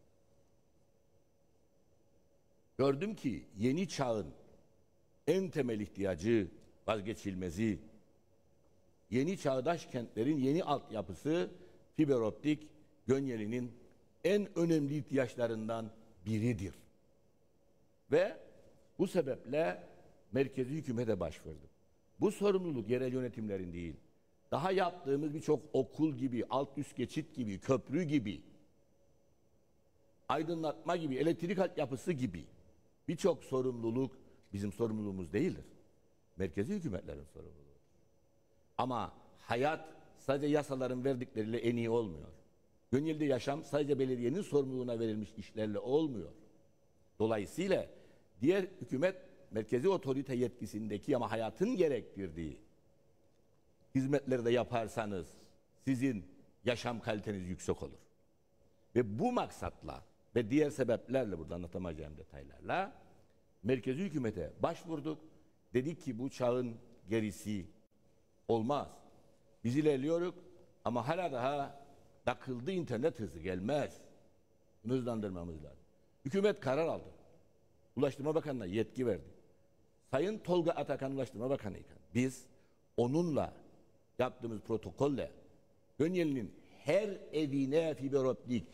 S2: gördüm ki yeni çağın en temel ihtiyacı, vazgeçilmezi, yeni çağdaş kentlerin yeni altyapısı fiber optik Gönyeli'nin en önemli ihtiyaçlarından biridir. Ve bu sebeple merkezi hükümete başvurduk. Bu sorumluluk yerel yönetimlerin değil. Daha yaptığımız birçok okul gibi, alt üst geçit gibi, köprü gibi, aydınlatma gibi, elektrik altyapısı gibi birçok sorumluluk bizim sorumluluğumuz değildir. Merkezi hükümetlerin sorumluluğu. Ama hayat sadece yasaların verdikleriyle en iyi olmuyor. Gönüllü yaşam sadece belediyenin sorumluluğuna verilmiş işlerle olmuyor. Dolayısıyla diğer hükümet merkezi otorite yetkisindeki ama hayatın gerektirdiği hizmetleri de yaparsanız sizin yaşam kaliteniz yüksek olur. Ve bu maksatla ve diğer sebeplerle, burada anlatamayacağım detaylarla merkezi hükümete başvurduk. Dedik ki bu çağın gerisi olmaz. Biz ilerliyoruz ama hala daha takıldı internet hızı gelmez. Bunu hızlandırmamız lazım. Hükümet karar aldı. Ulaştırma Bakanı'na yetki verdi. Sayın Tolga Atakan Ulaştırma Bakanı'yken biz onunla yaptığımız protokolle Gönyeli'nin her evine fiber optik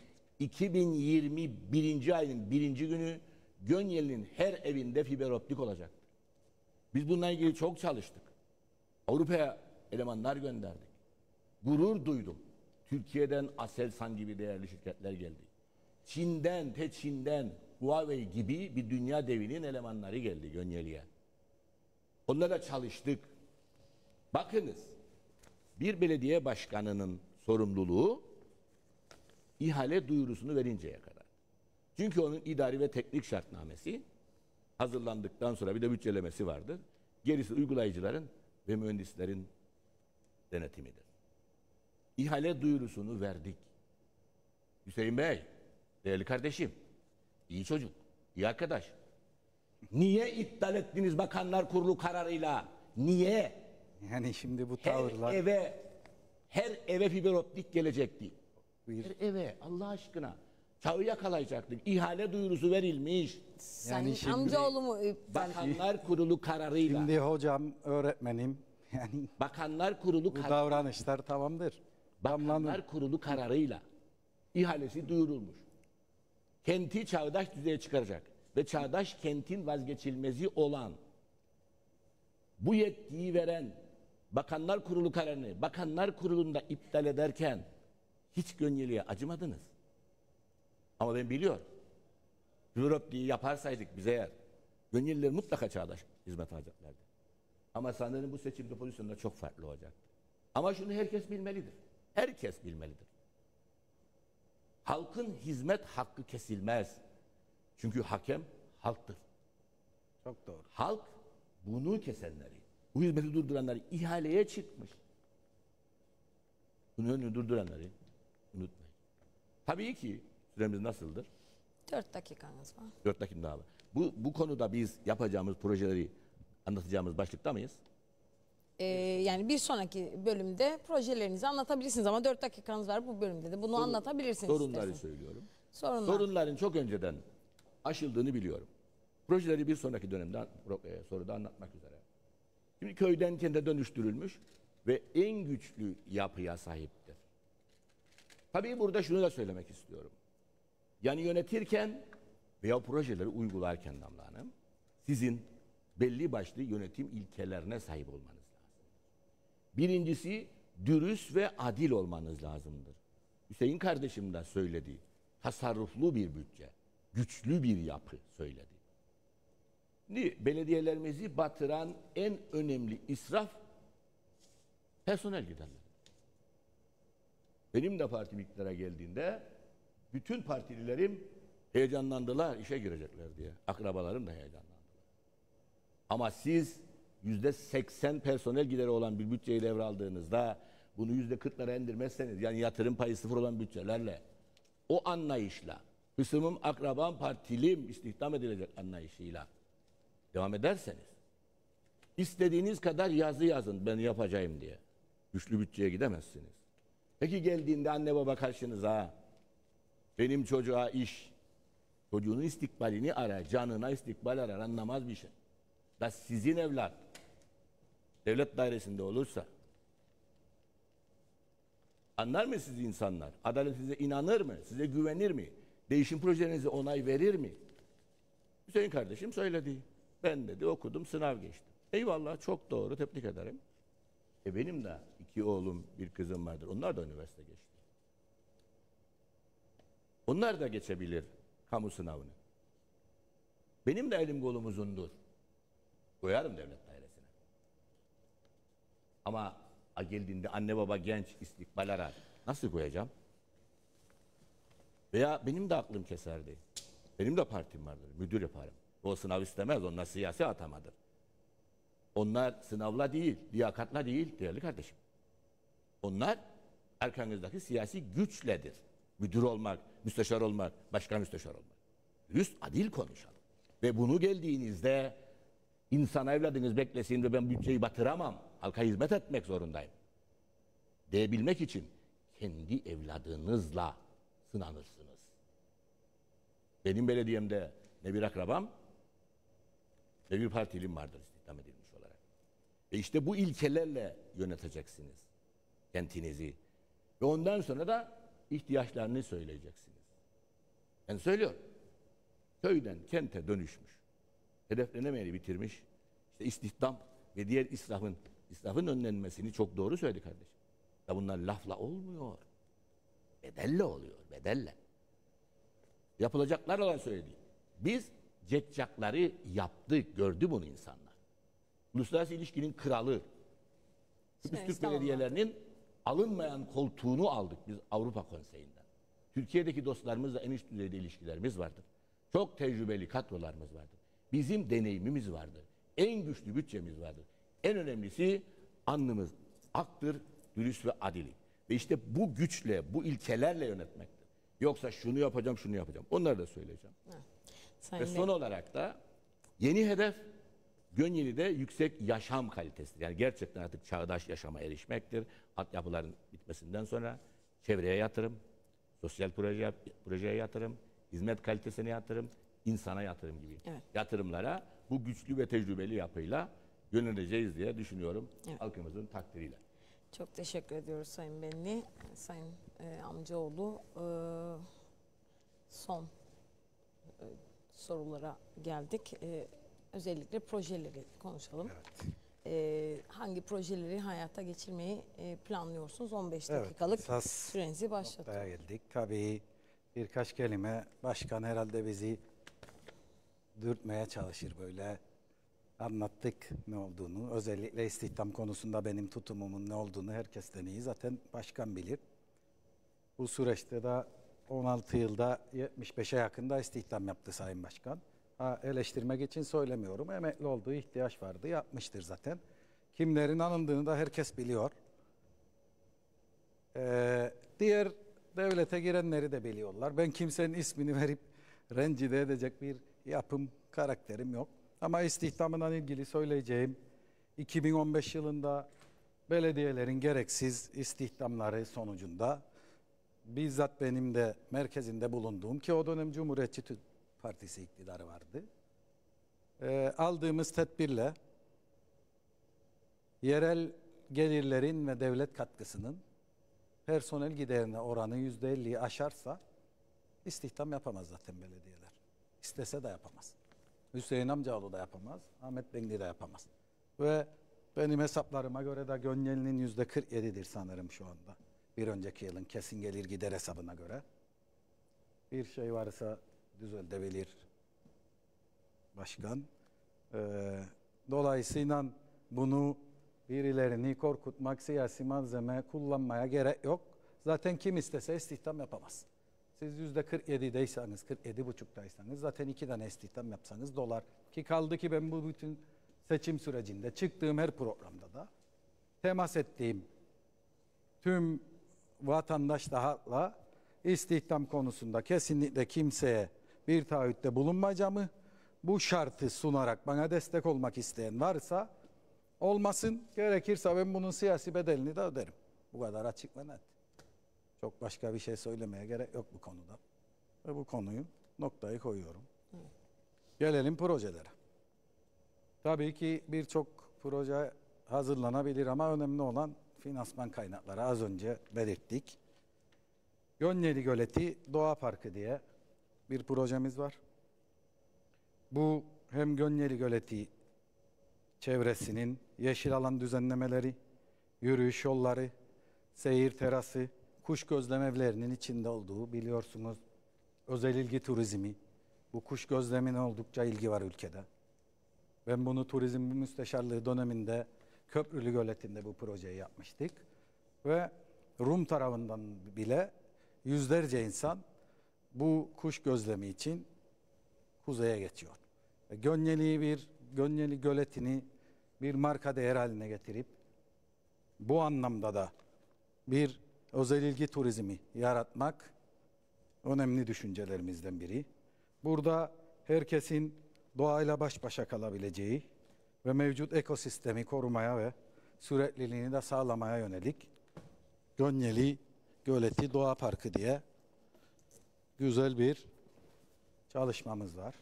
S2: 2021. ayın 1. günü Gönyeli'nin her evinde fiber optik olacak. Biz bununla ilgili çok çalıştık. Avrupa'ya elemanlar gönderdik. Gurur duydum. Türkiye'den Aselsan gibi değerli şirketler geldi. Çin'den Huawei gibi bir dünya devinin elemanları geldi Gönyeli'ye. Onlarla çalıştık. Bakınız, bir belediye başkanının sorumluluğu ihale duyurusunu verinceye kadar. Çünkü onun idari ve teknik şartnamesi hazırlandıktan sonra bir de bütçelemesi vardır. Gerisi uygulayıcıların ve mühendislerin denetimidir. İhale duyurusunu verdik. Hüseyin Bey, değerli kardeşim, iyi çocuk, iyi arkadaş. Niye iptal ettiniz Bakanlar Kurulu kararıyla? Niye?
S3: Yani şimdi bu tavırlar...
S2: Her eve fiber optik gelecekti.
S3: Buyur.
S2: Her eve Allah aşkına. Çağı yakalayacaktık. İhale duyurusu verilmiş.
S1: Sen
S3: şimdi-
S1: amcaoğlu mu iptal?
S2: Bakanlar Kurulu kararıyla.
S3: Şimdi hocam, öğretmenim, yani
S2: Bakanlar Kurulu
S3: bu davranışlar tamamdır. Damlanın.
S2: Bakanlar Kurulu kararıyla ihalesi duyurulmuş. Kenti çağdaş düzeye çıkaracak ve çağdaş kentin vazgeçilmezi olan bu yetkiyi veren Bakanlar Kurulu kararını Bakanlar Kurulu'nda iptal ederken hiç Gönyeli'ye acımadınız. Ama ben biliyorum. Fiber optiği yaparsaydık bize eğer Gönyeliler mutlaka çağdaş hizmet alacaklardı. Ama sanırım bu seçimde pozisyonda çok farklı olacak. Ama şunu herkes bilmelidir. Herkes bilmelidir. Halkın hizmet hakkı kesilmez. Çünkü hakem halktır.
S3: Çok doğru.
S2: Halk bunu kesenleri, bu hizmeti durduranları ihaleye çıkmış. Bunu durduranları unutmayın. Tabii ki süremiz nasıldır?
S1: 4 dakikanız var.
S2: 4 dakika daha var. Bu konuda biz yapacağımız projeleri anlatacağımız başlıkta mıyız?
S1: Yani bir sonraki bölümde projelerinizi anlatabilirsiniz ama 4 dakikanız var, bu bölümde de bunu anlatabilirsiniz.
S2: Sorunları
S1: isterseniz.
S2: söylüyorum.
S1: Sorunlar.
S2: Sorunların çok önceden aşıldığını biliyorum. Projeleri bir sonraki dönemde soruda anlatmak üzere. Şimdi köyden kente dönüştürülmüş ve en güçlü yapıya sahiptir. Tabii burada şunu da söylemek istiyorum. Yani yönetirken veya projeleri uygularken Damla Hanım, sizin belli başlı yönetim ilkelerine sahip olmanız lazım. Birincisi, dürüst ve adil olmanız lazımdır. Hüseyin kardeşim de söyledi. Tasarruflu bir bütçe, güçlü bir yapı söyledi. Şimdi belediyelerimizi batıran en önemli israf personel giderleri. Benim de partim iktidara geldiğinde bütün partililerim heyecanlandılar, işe girecekler diye. Akrabalarım da heyecanlandılar. Ama siz %80 personel gideri olan bir bütçeyi devraldığınızda bunu %40'lara indirmezseniz, yani yatırım payı sıfır olan bütçelerle, o anlayışla, hısımım, akrabam, partilim istihdam edilecek anlayışıyla devam ederseniz, istediğiniz kadar yazı yazın ben yapacağım diye. Güçlü bütçeye gidemezsiniz. Peki geldiğinde anne baba karşınıza, benim çocuğa iş, çocuğunun istikbalini arar, canına istikbal arar, anlamaz bir şey. Da sizin evlat devlet dairesinde olursa anlar mı siz insanlar? Adalet size inanır mı? Size güvenir mi? Değişim projelerinize onay verir mi? Hüseyin kardeşim söyledi. Ben dedi okudum, sınav geçtim. Eyvallah, çok doğru, tebrik ederim. Benim de 2 oğlum, bir kızım vardır. Onlar da üniversite geçti. Onlar da geçebilir kamu sınavını. Benim de elim kolum uzundur. Koyarım devlet dairesine. Ama geldiğinde anne baba genç, istikbal arar. Nasıl koyacağım? Veya benim de aklım keserdi. Benim de partim vardır. Müdür yaparım. O sınav istemez. Onlar siyasi atamadır. Onlar sınavla değil, liyakatla değil değerli kardeşim. Onlar arkanızdaki siyasi güçledir. Müdür olmak, müsteşar olmak, başkan müsteşar olmak. Dürüst, adil konuşalım. Ve bunu geldiğinizde insana evladınız beklesin ve ben bütçeyi batıramam. Halka hizmet etmek zorundayım. Diyebilmek için kendi evladınızla sınanırsınız. Benim belediyemde ne bir akrabam ne bir partilim vardır istihdam edilmiş olarak. Ve işte bu ilkelerle yöneteceksiniz kentinizi. Ve ondan sonra da ihtiyaçlarını söyleyeceksiniz. Ben söylüyorum. Köyden kente dönüşmüş. Hedeflenemeyeni bitirmiş. İşte istihdam ve diğer israfın önlenmesini çok doğru söyledi kardeşim. Ya bunlar lafla olmuyor. Bedelle oluyor, bedelle. Yapılacaklar olan söyledi. Biz cekcakları yaptık, gördü bunu insanlar. Uluslararası ilişkinin kralı. Kıbrıs Türk belediyelerinin alınmayan koltuğunu aldık biz Avrupa Konseyi'nden. Türkiye'deki dostlarımızla en üst düzeyde ilişkilerimiz vardır. Çok tecrübeli kadrolarımız vardır. Bizim deneyimimiz vardır. En güçlü bütçemiz vardır. En önemlisi alnımız aktır, dürüst ve adilik. Ve işte bu güçle, bu ilkelerle yönetmektir. Yoksa şunu yapacağım, şunu yapacağım. Onları da söyleyeceğim. Ve son olarak da yeni hedef Gönyeli'de yüksek yaşam kalitesi. Yani gerçekten artık çağdaş yaşama erişmektir. Altyapıların bitmesinden sonra çevreye yatırım, sosyal projeye yatırım, hizmet kalitesine yatırım, insana yatırım gibi yatırımlara bu güçlü ve tecrübeli yapıyla yöneleceğiz diye düşünüyorum halkımızın takdiriyle.
S1: Çok teşekkür ediyoruz Sayın Benli. Sayın Amcaoğlu, son sorulara geldik. Özellikle projeleri konuşalım.
S3: Evet.
S1: Hangi projeleri hayata geçirmeyi planlıyorsunuz? 15 dakikalık sürenizi başlatıyorum.
S3: Geldik. Tabii birkaç kelime başkan herhalde bizi dürtmeye çalışır böyle. Anlattık ne olduğunu. Özellikle istihdam konusunda benim tutumumun ne olduğunu herkesten iyi zaten başkan bilir. Bu süreçte de 16 yılda 75'e yakında istihdam yaptı Sayın Başkan. Eleştirmek için söylemiyorum. Emekli olduğu ihtiyaç vardı. Yapmıştır zaten. Kimlerin alındığını da herkes biliyor. Diğer devlete girenleri de biliyorlar. Ben kimsenin ismini verip rencide edecek bir yapım, karakterim yok. Ama istihdamla ilgili söyleyeceğim 2015 yılında belediyelerin gereksiz istihdamları sonucunda bizzat benim de merkezinde bulunduğum ki o dönem Cumhuriyetçi Türk Partisi iktidarı vardı. Aldığımız tedbirle yerel gelirlerin ve devlet katkısının personel giderine oranı %50'yi aşarsa istihdam yapamaz zaten belediyeler. İstese de yapamaz. Hüseyin Amcaoğlu da yapamaz, Ahmet Benli de yapamaz. Ve benim hesaplarıma göre de Gönyeli'nin %47'dir sanırım şu anda. Bir önceki yılın kesin gelir gider hesabına göre. Bir şey varsa düzeltebilir başkan. Dolayısıyla bunu birilerini korkutmak, siyasi malzeme kullanmaya gerek yok. Zaten kim istese istihdam yapamaz. Siz %47'deyseniz, 47,5'daysanız zaten 2 tane istihdam yapsanız dolar. Ki kaldı ki ben bu bütün seçim sürecinde çıktığım her programda da temas ettiğim tüm vatandaş da halkla istihdam konusunda kesinlikle kimseye bir taahhütte bulunmayacağımı, bu şartı sunarak bana destek olmak isteyen varsa olmasın, gerekirse ben bunun siyasi bedelini de öderim. Bu kadar açık ve net. Çok başka bir şey söylemeye gerek yok bu konuda. Ve bu konuyu noktayı koyuyorum. Gelelim projelere. Tabii ki birçok proje hazırlanabilir ama önemli olan finansman kaynakları az önce belirttik. Gönyeli Göleti Doğa Parkı diye bir projemiz var. Bu hem Gönyeli Göleti çevresinin yeşil alan düzenlemeleri, yürüyüş yolları, seyir terası, kuş gözlem evlerinin içinde olduğu, biliyorsunuz, özel ilgi turizmi. Bu kuş gözlemine oldukça ilgi var ülkede. Ben bunu Turizm Müsteşarlığı döneminde Köprülü Göleti'nde bu projeyi yapmıştık. Ve Rum tarafından bile yüzlerce insan bu kuş gözlemi için kuzeye geçiyor. Gönyeli Göleti'ni bir marka değer haline getirip bu anlamda da bir özel ilgi turizmi yaratmak önemli düşüncelerimizden biri. Burada herkesin doğayla baş başa kalabileceği ve mevcut ekosistemi korumaya ve sürekliliğini de sağlamaya yönelik Gönyeli Göleti Doğa Parkı diye güzel bir çalışmamız var.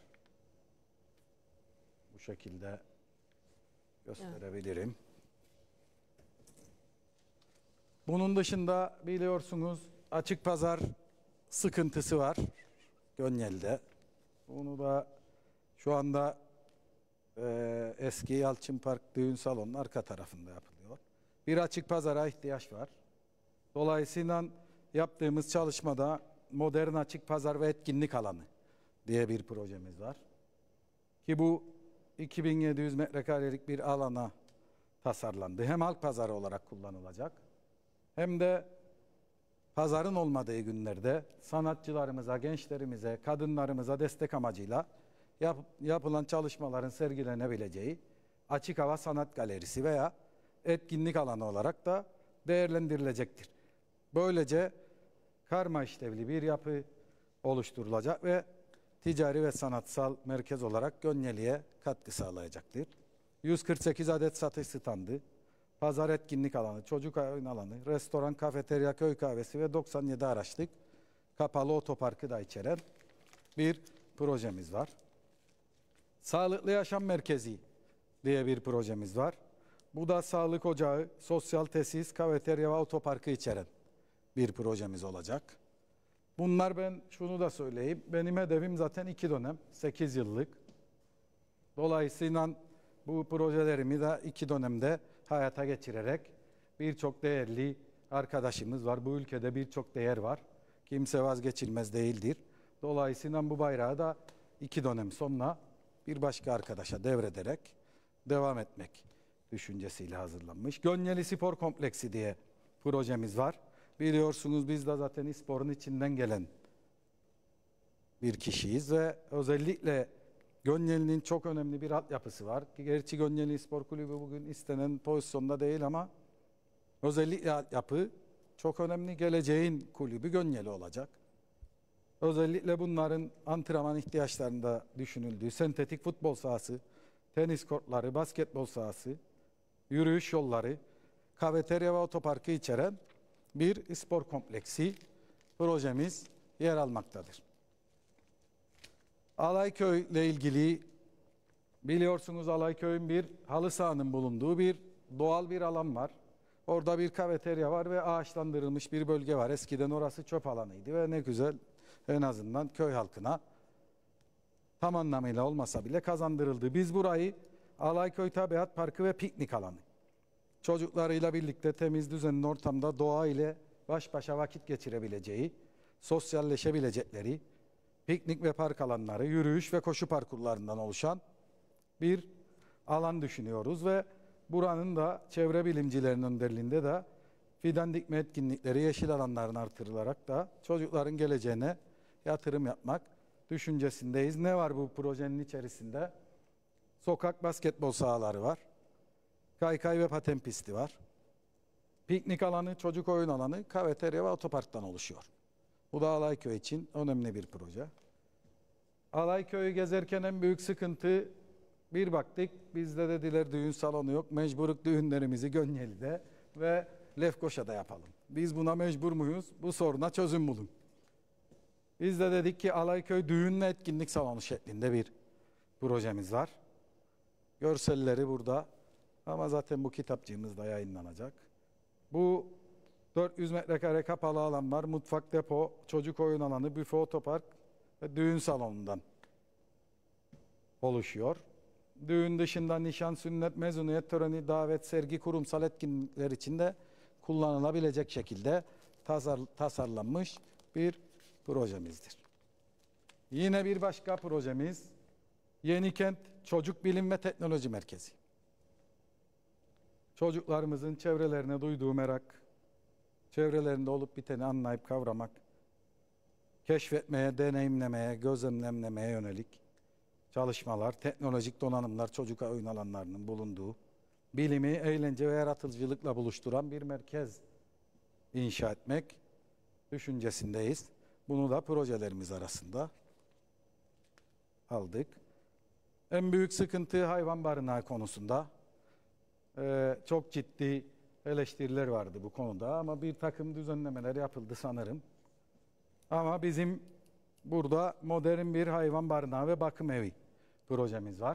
S3: Bu şekilde gösterebilirim. Bunun dışında biliyorsunuz açık pazar sıkıntısı var Gönyeli'de. Bunu da şu anda eski Yalçın Park düğün salonunun arka tarafında yapılıyor. Bir açık pazara ihtiyaç var. Dolayısıyla yaptığımız çalışmada modern açık pazar ve etkinlik alanı diye bir projemiz var. Ki bu 2700 metrekarelik bir alana tasarlandı. Hem halk pazarı olarak kullanılacak hem de pazarın olmadığı günlerde sanatçılarımıza, gençlerimize, kadınlarımıza destek amacıyla yapılan çalışmaların sergilenebileceği açık hava sanat galerisi veya etkinlik alanı olarak da değerlendirilecektir. Böylece karma işlevli bir yapı oluşturulacak ve ticari ve sanatsal merkez olarak Gönyeli'ye katkı sağlayacaktır. 148 adet satış standı, pazar etkinlik alanı, çocuk oyun alanı, restoran, kafeterya, köy kahvesi ve 97 araçlık kapalı otoparkı da içeren bir projemiz var. Sağlıklı Yaşam Merkezi diye bir projemiz var. Bu da sağlık ocağı, sosyal tesis, kafeterya ve otoparkı içeren bir projemiz olacak. Bunlar, ben şunu da söyleyeyim, benim hedefim zaten 2 dönem, 8 yıllık. Dolayısıyla bu projelerimi de 2 dönemde hayata geçirerek birçok değerli arkadaşımız var. Bu ülkede birçok değer var. Kimse vazgeçilmez değildir. Dolayısıyla bu bayrağı da 2 dönem sonra bir başka arkadaşa devrederek devam etmek düşüncesiyle hazırlanmış. Gönyeli Spor Kompleksi diye projemiz var. Biliyorsunuz biz de zaten sporun içinden gelen bir kişiyiz ve özellikle Gönyeli'nin çok önemli bir altyapısı var. Gerçi Gönyeli Spor Kulübü bugün istenen pozisyonda değil ama özellikle altyapı çok önemli. Geleceğin kulübü Gönyeli olacak. Özellikle bunların antrenman ihtiyaçlarında düşünüldüğü sentetik futbol sahası, tenis kortları, basketbol sahası, yürüyüş yolları, kafeterya ve otoparkı içeren bir spor kompleksi projemiz yer almaktadır. Alayköy ile ilgili biliyorsunuz Alayköy'ün bir halı sahanın bulunduğu bir doğal bir alan var. Orada bir kafeterya var ve ağaçlandırılmış bir bölge var. Eskiden orası çöp alanıydı ve ne güzel, en azından köy halkına tam anlamıyla olmasa bile kazandırıldı. Biz burayı Alayköy Tabiat Parkı ve piknik alanı, çocuklarıyla birlikte temiz, düzenli ortamda doğa ile baş başa vakit geçirebileceği, sosyalleşebilecekleri, piknik ve park alanları, yürüyüş ve koşu parkurlarından oluşan bir alan düşünüyoruz ve buranın da çevre bilimcilerinin önderliğinde de fidan dikme etkinlikleri, yeşil alanların artırılarak da çocukların geleceğine yatırım yapmak düşüncesindeyiz. Ne var bu projenin içerisinde? Sokak basketbol sahaları var. Kaykay ve paten pisti var. Piknik alanı, çocuk oyun alanı, kafeterya ve otoparktan oluşuyor. Bu da Alayköy için önemli bir proje. Alayköy'ü gezerken en büyük sıkıntı, bir baktık bizde dediler düğün salonu yok. Mecburuk düğünlerimizi Gönyeli'de ve Lefkoşa'da yapalım. Biz buna mecbur muyuz? Bu soruna çözüm bulun. Biz de dedik ki Alayköy düğünle etkinlik salonu şeklinde bir projemiz var. Görselleri burada ama zaten bu kitapçığımızda yayınlanacak. Bu 400 metrekare kapalı alan var. Mutfak, depo, çocuk oyun alanı, büfe, otopark ve düğün salonundan oluşuyor. Düğün dışında nişan, sünnet, mezuniyet töreni, davet, sergi, kurumsal etkinlikler için de kullanılabilecek şekilde tasarlanmış bir projemizdir. Yine bir başka projemiz Yenikent Çocuk Bilim ve Teknoloji Merkezi. Çocuklarımızın çevrelerine duyduğu merak, çevrelerinde olup biteni anlayıp kavramak, keşfetmeye, deneyimlemeye, gözlemlemeye yönelik çalışmalar, teknolojik donanımlar, çocuk oyun alanlarının bulunduğu, bilimi, eğlence ve yaratıcılıkla buluşturan bir merkez inşa etmek düşüncesindeyiz. Bunu da projelerimiz arasında aldık. En büyük sıkıntı hayvan barınağı konusunda. Çok ciddi eleştiriler vardı bu konuda ama bir takım düzenlemeler yapıldı sanırım. Ama bizim burada modern bir hayvan barınağı ve bakım evi projemiz var.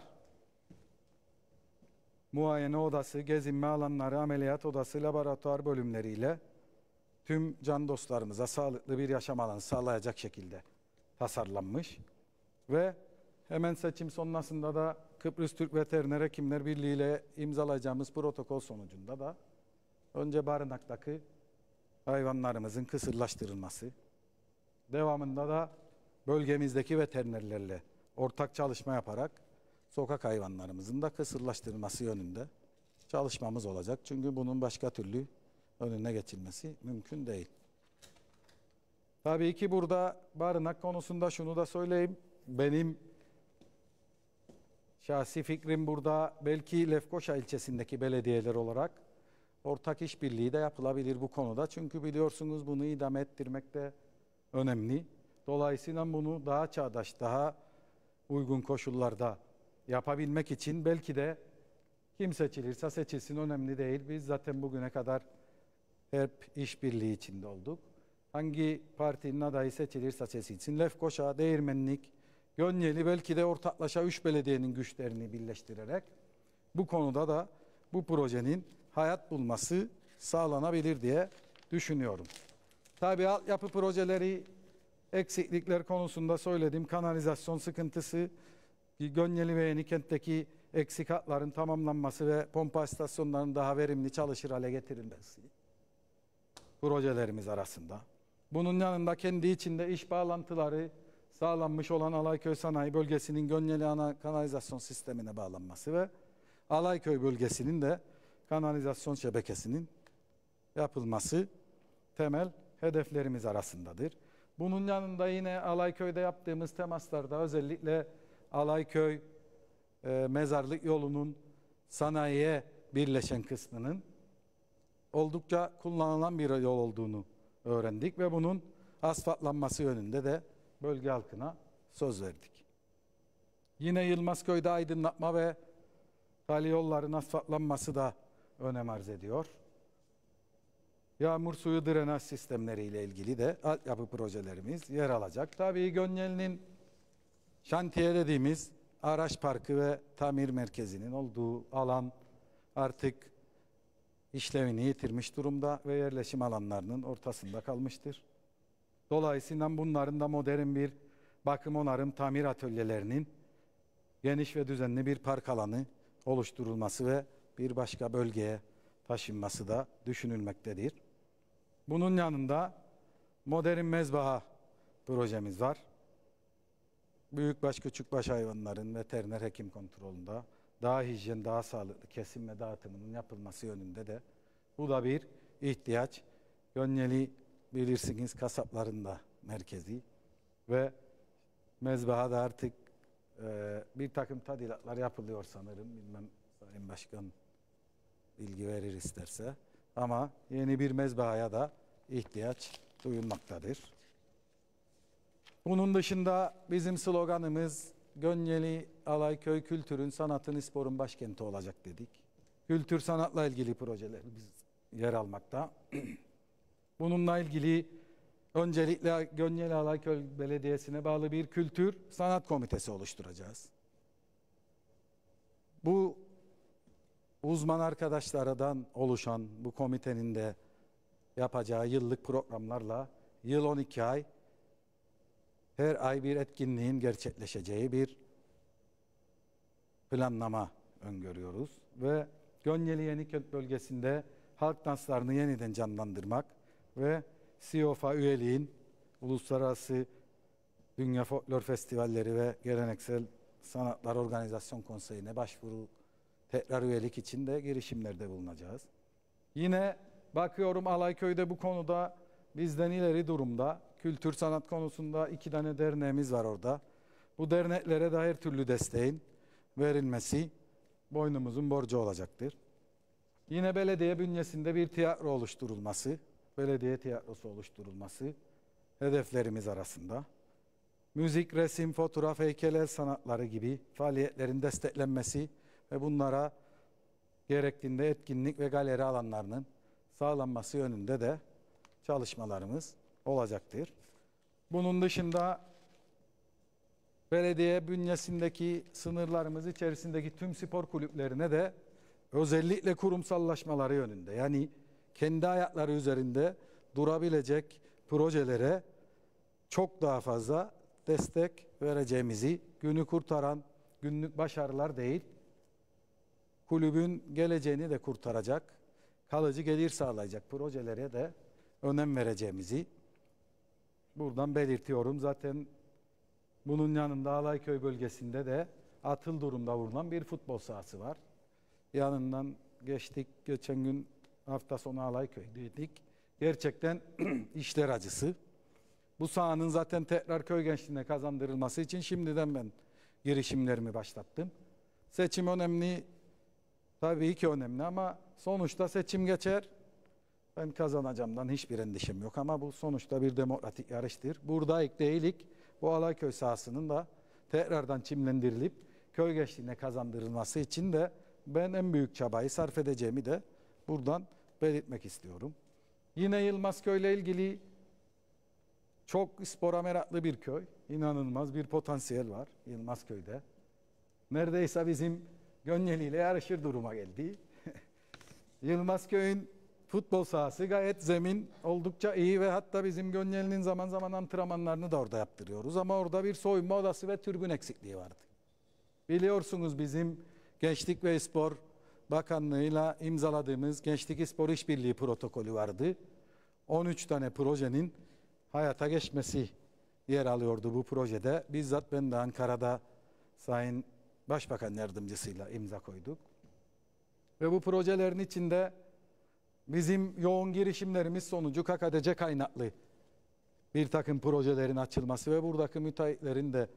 S3: Muayene odası, gezinme alanları, ameliyat odası, laboratuvar bölümleriyle tüm can dostlarımıza sağlıklı bir yaşam alanı sağlayacak şekilde tasarlanmış. Ve hemen seçim sonrasında da Kıbrıs Türk Veteriner Hekimler Birliği ile imzalayacağımız protokol sonucunda da önce barınaktaki hayvanlarımızın kısırlaştırılması, devamında da bölgemizdeki veterinerlerle ortak çalışma yaparak sokak hayvanlarımızın da kısırlaştırılması yönünde çalışmamız olacak. Çünkü bunun başka türlü önüne geçilmesi mümkün değil. Tabii ki burada barınak konusunda şunu da söyleyeyim. Benim şahsi fikrim burada belki Lefkoşa ilçesindeki belediyeler olarak ortak işbirliği de yapılabilir bu konuda. Çünkü biliyorsunuz bunu idame ettirmek de önemli. Dolayısıyla bunu daha çağdaş, daha uygun koşullarda yapabilmek için belki de kim seçilirse seçilsin önemli değil. Biz zaten bugüne kadar hep işbirliği içinde olduk. Hangi partinin adayı seçilirse seçilsin. Lefkoşa, Değirmenlik, Gönyeli belki de ortaklaşa 3 belediyenin güçlerini birleştirerek bu konuda da bu projenin hayat bulması sağlanabilir diye düşünüyorum. Tabii altyapı projeleri, eksiklikler konusunda söyledim. Kanalizasyon sıkıntısı, Gönyeli ve Yenikent'teki eksik hatların tamamlanması ve pompa istasyonlarının daha verimli çalışır hale getirilmesi projelerimiz arasında. Bunun yanında kendi içinde iş bağlantıları sağlanmış olan Alayköy Sanayi Bölgesi'nin Gönyeli ana kanalizasyon sistemine bağlanması ve Alayköy bölgesinin de kanalizasyon şebekesinin yapılması temel hedeflerimiz arasındadır. Bunun yanında yine Alayköy'de yaptığımız temaslarda özellikle Alayköy mezarlık yolunun sanayiye birleşen kısmının oldukça kullanılan bir yol olduğunu öğrendik ve bunun asfaltlanması yönünde de bölge halkına söz verdik. Yine Yılmazköy'de aydınlatma ve tali yolların asfaltlanması da önem arz ediyor. Yağmur suyu drenaj sistemleriyle ilgili de altyapı projelerimiz yer alacak. Tabii Gönyeli'nin şantiye dediğimiz araç parkı ve tamir merkezinin olduğu alan artık işlevini yitirmiş durumda ve yerleşim alanlarının ortasında kalmıştır. Dolayısıyla bunların da modern bir bakım, onarım, tamir atölyelerinin geniş ve düzenli bir park alanı oluşturulması ve bir başka bölgeye taşınması da düşünülmektedir. Bunun yanında modern mezbaha projemiz var. Büyükbaş, küçükbaş hayvanların veteriner hekim kontrolünde daha hijyen, daha sağlıklı kesim ve dağıtımının yapılması yönünde de bu da bir ihtiyaç. Gönyeli bilirsiniz kasapların da merkezi ve mezbahada artık bir takım tadilatlar yapılıyor sanırım. Bilmem Sayın Başkan bilgi verir isterse. Ama yeni bir mezbahaya da ihtiyaç duyulmaktadır. Bunun dışında bizim sloganımız Gönyeli Alayköy kültürün, sanatın, sporun başkenti olacak dedik. Kültür sanatla ilgili projelerimiz yer almakta. Bununla ilgili öncelikle Gönyeli Alayköy Belediyesi'ne bağlı bir kültür sanat komitesi oluşturacağız. Bu uzman arkadaşlardan oluşan bu komitenin de yapacağı yıllık programlarla yıl 12 ay her ay bir etkinliğin gerçekleşeceği bir planlama öngörüyoruz. Ve Gönyeli Yenikent bölgesinde halk danslarını yeniden canlandırmak ve SİOF'a üyeliğin Uluslararası Dünya Folklor Festivalleri ve Geleneksel Sanatlar Organizasyon Konseyi'ne başvuru tekrar üyelik için de girişimlerde bulunacağız. Yine bakıyorum Alayköy'de bu konuda bizden ileri durumda. Kültür sanat konusunda 2 tane derneğimiz var orada. Bu derneklere de her türlü desteğin verilmesi boynumuzun borcu olacaktır. Yine belediye bünyesinde bir tiyatro oluşturulması, belediye tiyatrosu oluşturulması hedeflerimiz arasında. Müzik, resim, fotoğraf, heykel, el sanatları gibi faaliyetlerin desteklenmesi ve bunlara gerektiğinde etkinlik ve galeri alanlarının sağlanması yönünde de çalışmalarımız olacaktır. Bunun dışında belediye bünyesindeki sınırlarımız içerisindeki tüm spor kulüplerine de özellikle kurumsallaşmaları yönünde, yani kendi ayakları üzerinde durabilecek projelere çok daha fazla destek vereceğimizi, günü kurtaran günlük başarılar değil, kulübün geleceğini de kurtaracak, kalıcı gelir sağlayacak projelere de önem vereceğimizi buradan belirtiyorum. Zaten bunun yanında Alayköy bölgesinde de atıl durumda bulunan bir futbol sahası var. Yanından geçtik, geçen gün hafta sonu Alayköy'deydik. Gerçekten işler acısı. Bu sahanın zaten tekrar köy gençliğine kazandırılması için şimdiden ben girişimlerimi başlattım. Seçim önemli, tabii ki önemli ama sonuçta seçim geçer. Ben kazanacağımdan hiçbir endişem yok ama bu sonuçta bir demokratik yarıştır. Buradayık değilik, bu Alayköy sahasının da tekrardan çimlendirilip köy gençliğine kazandırılması için de ben en büyük çabayı sarf edeceğimi de buradan belirtmek istiyorum. Yine Yılmazköy ile ilgili çok spora meraklı bir köy. İnanılmaz bir potansiyel var Yılmazköy'de. Neredeyse bizim Gönyeli ile yarışır duruma geldi. Yılmazköy'ün futbol sahası gayet zemin oldukça iyi ve hatta bizim Gönyeli'nin zaman zaman antrenmanlarını da orada yaptırıyoruz. Ama orada bir soyunma odası ve tribün eksikliği vardı. Biliyorsunuz bizim Gençlik ve Spor Bakanlığı'yla imzaladığımız Gençlik Spor İşbirliği protokolü vardı. 13 tane projenin hayata geçmesi yer alıyordu bu projede. Bizzat ben de Ankara'da Sayın Başbakan Yardımcısıyla imza koyduk. Ve bu projelerin içinde bizim yoğun girişimlerimiz sonucu KKTC kaynaklı bir takım projelerin açılması ve buradaki müteahhitlerin de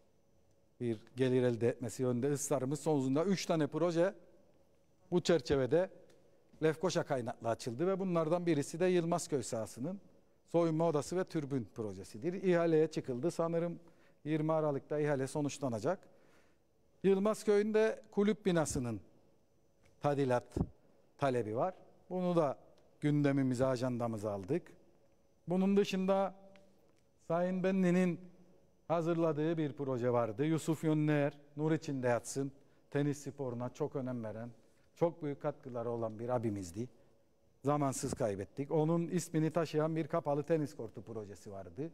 S3: bir gelir elde etmesi yönünde ısrarımız sonucunda 3 tane proje bu çerçevede Lefkoşa kaynaklı açıldı ve bunlardan birisi de Yılmazköy sahasının soyunma odası ve türbün projesidir. İhaleye çıkıldı. Sanırım 20 Aralık'ta ihale sonuçlanacak. Yılmazköy'ün de kulüp binasının tadilat talebi var. Bunu da gündemimize, ajandamıza aldık. Bunun dışında Sayın Benli'nin hazırladığı bir proje vardı. Yusuf Yönler, nur içinde yatsın, tenis sporuna çok önem veren, çok büyük katkıları olan bir abimizdi. Zamansız kaybettik. Onun ismini taşıyan bir kapalı tenis kortu projesi vardı.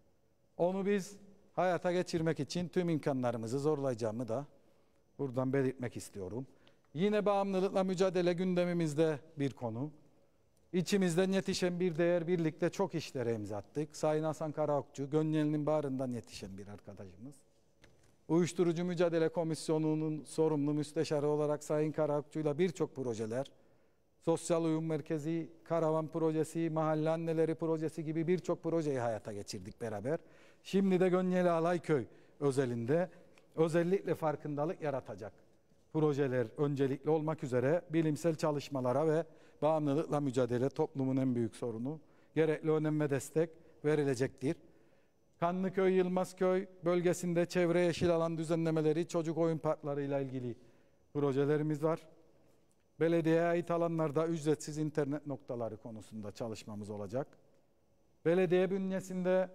S3: Onu biz hayata geçirmek için tüm imkanlarımızı zorlayacağımı da buradan belirtmek istiyorum. Yine bağımlılıkla mücadele gündemimizde bir konu. İçimizden yetişen bir değer, birlikte çok işlere imza attık. Sayın Hasan Karaokçu, Gönyeli'nin bağrından yetişen bir arkadaşımız. Uyuşturucu Mücadele Komisyonu'nun sorumlu müsteşarı olarak Sayın Karaokçu'yla birçok projeler, Sosyal Uyum Merkezi, Karavan Projesi, Mahalle Anneleri Projesi gibi birçok projeyi hayata geçirdik beraber. Şimdi de Gönyeli Alayköy özelinde özellikle farkındalık yaratacak projeler öncelikli olmak üzere bilimsel çalışmalara ve bağımlılıkla mücadele toplumun en büyük sorunu. Gerekli önem ve destek verilecektir. Kanlıköy, Yılmazköy bölgesinde çevre yeşil alan düzenlemeleri, çocuk oyun parklarıyla ilgili projelerimiz var. Belediyeye ait alanlarda ücretsiz internet noktaları konusunda çalışmamız olacak. Belediye bünyesinde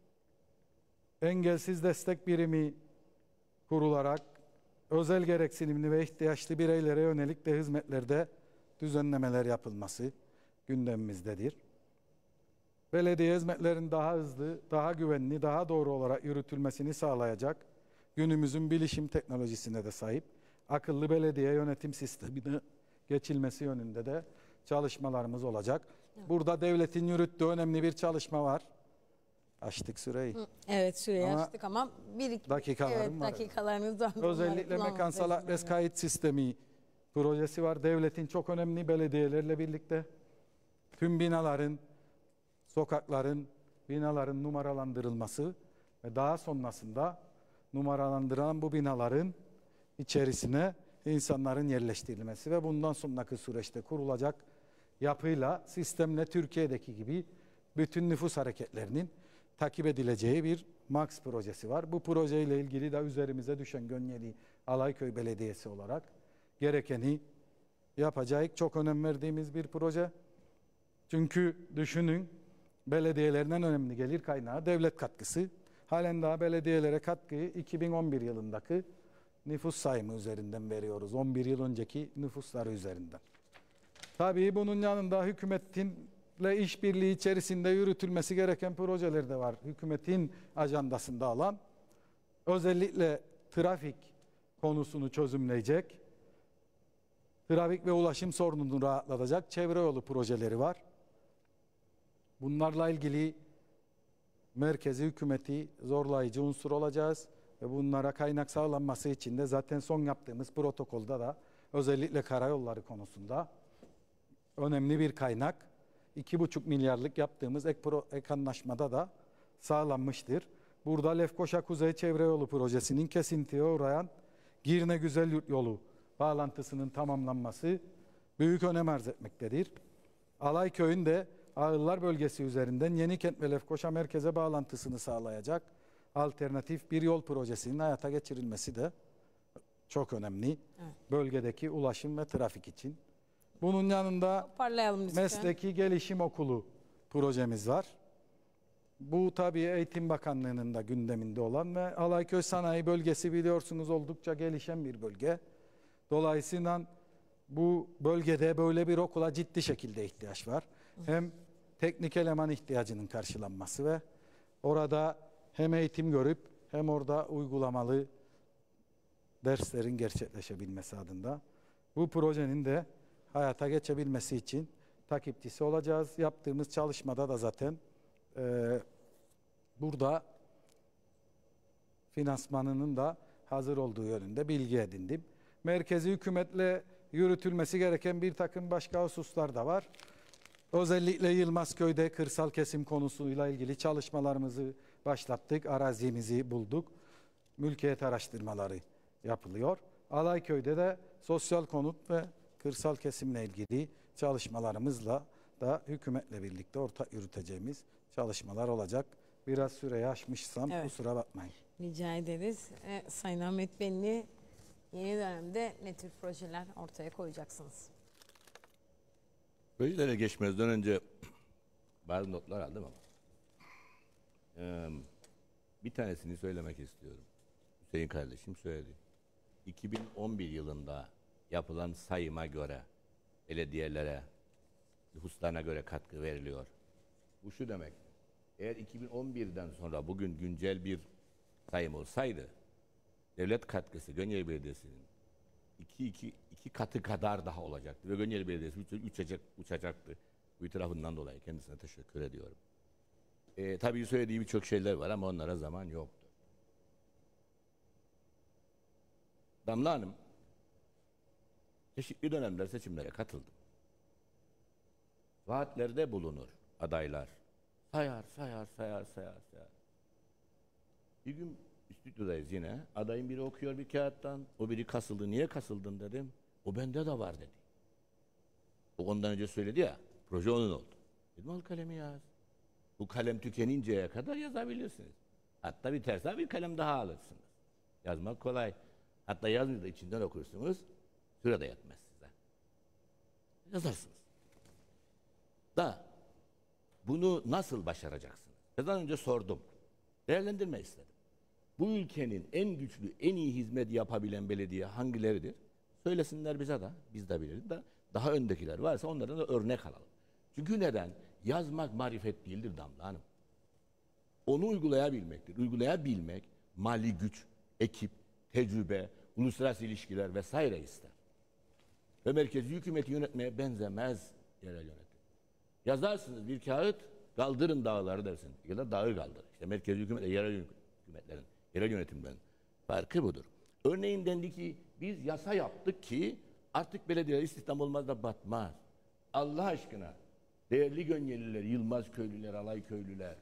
S3: engelsiz destek birimi kurularak özel gereksinimli ve ihtiyaçlı bireylere yönelik de hizmetlerde düzenlemeler yapılması gündemimizdedir. Belediye hizmetlerin daha hızlı, daha güvenli, daha doğru olarak yürütülmesini sağlayacak günümüzün bilişim teknolojisine de sahip akıllı belediye yönetim sistemine geçilmesi yönünde de çalışmalarımız olacak. Burada devletin yürüttüğü önemli bir çalışma var. Açtık süreyi.
S1: Evet, süreyi
S3: Ama
S1: açtık ama bir iki
S3: dakikalarım var.
S1: dakikalarınız var.
S3: Özellikle mekansal adres kayıt sistemi projesi var. Devletin çok önemli belediyelerle birlikte tüm binaların, sokakların, binaların numaralandırılması ve daha sonrasında numaralandırılan bu binaların içerisine insanların yerleştirilmesi ve bundan sonraki süreçte kurulacak yapıyla, sistemle Türkiye'deki gibi bütün nüfus hareketlerinin takip edileceği bir MAX projesi var. Bu projeyle ilgili de üzerimize düşen Gönyeli Alayköy Belediyesi olarak gerekeni yapacağız. Çok önem verdiğimiz bir proje. Çünkü düşünün, belediyelerin en önemli gelir kaynağı devlet katkısı. Halen daha belediyelere katkıyı 2011 yılındaki nüfus sayımı üzerinden veriyoruz. 11 yıl önceki nüfusları üzerinden. Tabii bunun yanında hükümetinle işbirliği içerisinde yürütülmesi gereken projeler de var. Hükümetin ajandasında alan, özellikle trafik konusunu çözümleyecek, trafik ve ulaşım sorununu rahatlatacak çevre yolu projeleri var. Bunlarla ilgili merkezi hükümeti zorlayıcı unsur olacağız ve bunlara kaynak sağlanması için de zaten son yaptığımız protokolda da özellikle karayolları konusunda önemli bir kaynak 2,5 milyarlık yaptığımız ek anlaşmada da sağlanmıştır. Burada Lefkoşa Kuzey Çevre Yolu Projesi'nin kesintiye uğrayan Girne Güzelyurt Yolu bağlantısının tamamlanması büyük önem arz etmektedir. Alayköy'ün de Ağıllar bölgesi üzerinden Yenikent ve Lefkoşa merkeze bağlantısını sağlayacak alternatif bir yol projesinin hayata geçirilmesi de çok önemli. Evet. Bölgedeki ulaşım ve trafik için. Bunun yanında mesleki gelişim okulu projemiz var. Bu tabii Eğitim Bakanlığı'nın da gündeminde olan ve Alayköy Sanayi Bölgesi biliyorsunuz oldukça gelişen bir bölge. Dolayısıyla bu bölgede böyle bir okula ciddi şekilde ihtiyaç var. Hem teknik eleman ihtiyacının karşılanması ve orada hem eğitim görüp hem orada uygulamalı derslerin gerçekleşebilmesi adına bu projenin de hayata geçebilmesi için takipçisi olacağız. Yaptığımız çalışmada da zaten burada finansmanının da hazır olduğu yönünde bilgi edindim. Merkezi hükümetle yürütülmesi gereken bir takım başka hususlar da var. Özellikle Yılmazköy'de kırsal kesim konusuyla ilgili çalışmalarımızı başlattık. Arazimizi bulduk. Mülkiyet araştırmaları yapılıyor. Alayköy'de de sosyal konut ve kırsal kesimle ilgili çalışmalarımızla da hükümetle birlikte ortak yürüteceğimiz çalışmalar olacak. Biraz süreyi aşmışsam kusura bakmayın.
S1: Rica ederiz. Sayın Ahmet Benli, yeni dönemde ne tür projeler ortaya koyacaksınız?
S2: Projelere geçmezden önce bazı notlar aldım ama bir tanesini söylemek istiyorum. Hüseyin kardeşim söyledi. 2011 yılında yapılan sayıma göre belediyelere, nüfuslarına göre katkı veriliyor. Bu şu demek. Eğer 2011'den sonra bugün güncel bir sayım olsaydı devlet katkısı Gönyeli Belediyesi'nin iki katı kadar daha olacaktı ve Gönyeli Belediyesi uçacaktı. Bu itirafından dolayı kendisine teşekkür ediyorum. Tabii söylediği birçok şeyler var ama onlara zaman yoktu. Damla Hanım, çeşitli dönemler seçimlere katıldım. Vaatlerde bulunur adaylar. Sayar. Bir gün stüdyodayız yine. Adayın biri okuyor bir kağıttan. O biri kasıldı. Niye kasıldın dedim. O bende de var dedi. O ondan önce söyledi ya. Proje onun oldu. Dedim al kalemi yaz. Bu kalem tükeninceye kadar yazabilirsiniz. Hatta biterse bir kalem daha alırsınız. Yazmak kolay. Hatta yazınca da içinden okursunuz. Süre de yetmez size. Yazarsınız. Da bunu nasıl başaracaksınız? Sizden önce sordum. Değerlendirme istedim. Bu ülkenin en güçlü, en iyi hizmet yapabilen belediye hangileridir? Söylesinler bize de, biz de biliriz de daha öndekiler varsa onlardan da örnek alalım. Çünkü neden? Yazmak marifet değildir Damla Hanım. Onu uygulayabilmektir. Uygulayabilmek mali güç, ekip, tecrübe, uluslararası ilişkiler vesaire ister. Ve merkezi hükümeti yönetmeye benzemez yerel yönetim. Yazarsınız bir kağıt, kaldırın dağları dersin. Ya da dağı kaldır. İşte merkezi hükümetle yerel hükümetlerin, yerel yönetimlerin farkı budur. Örneğin dendi ki biz yasa yaptık ki artık belediyeler istihdam olmaz da batmaz. Allah aşkına değerli Gönyeliler, Yılmaz köylüler, Alay köylüler,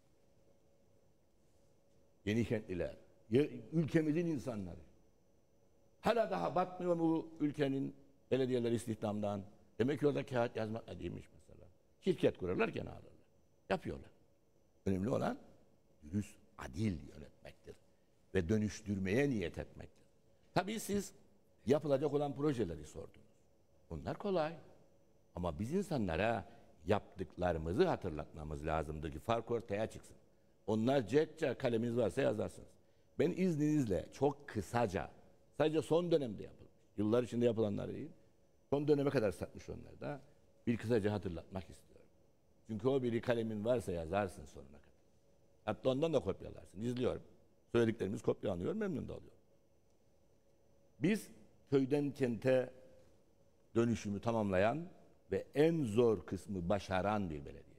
S2: Yenikentliler, ülkemizin insanları. Hala daha batmıyor mu bu ülkenin belediyeler istihdamdan? Demek ki orada kağıt yazmak değilmiş mesela. Şirket kurarlar gene alırlar. Yapıyorlar. Önemli olan dürüst, adil yönetmektir. Ve dönüştürmeye niyet etmektir. Tabii siz yapılacak olan projeleri sordunuz. Bunlar kolay. Ama biz insanlara yaptıklarımızı hatırlatmamız lazımdır ki fark ortaya çıksın. Onlar cekça kaleminiz varsa yazarsınız. Ben izninizle çok kısaca, sadece son dönemde yapılmış, yıllar içinde yapılanlar değil, son döneme kadar satmış onlar da bir kısaca hatırlatmak istiyorum. Çünkü o biri kalemin varsa yazarsın sonuna kadar. Hatta ondan da kopyalarsın. İzliyorum. Söylediklerimiz kopyalanıyor, memnun da oluyor. Biz köyden kente dönüşümü tamamlayan ve en zor kısmı başaran bir belediyeyiz.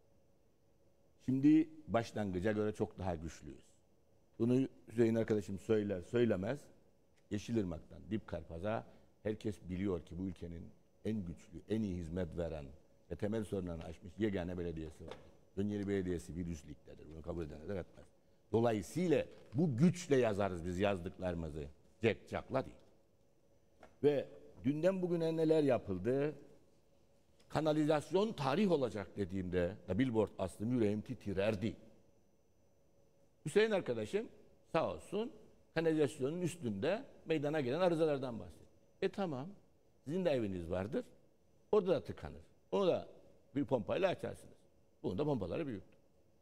S2: Şimdi başlangıca göre çok daha güçlüyüz. Bunu Hüseyin arkadaşım söyler söylemez Yeşilırmak'tan Dipkarpaz'a herkes biliyor ki bu ülkenin en güçlü, en iyi hizmet veren ve temel sorunlarını aşmış yegane belediyesi var. Gönyeli Belediyesi bir üst ligdedir. Bunu kabul eden de etmez. Dolayısıyla bu güçle yazarız biz yazdıklarımızı. Cekcakla değil. Ve dünden bugüne neler yapıldı? Kanalizasyon tarih olacak dediğimde billboard aslında yüreğim titrerdi. Hüseyin arkadaşım sağ olsun kanalizasyonun üstünde meydana gelen arızalardan bahsetti. Tamam. Sizin de eviniz vardır. Orada da tıkanır. Onu da bir pompayla açarsınız. Bunun da pompaları büyüktür.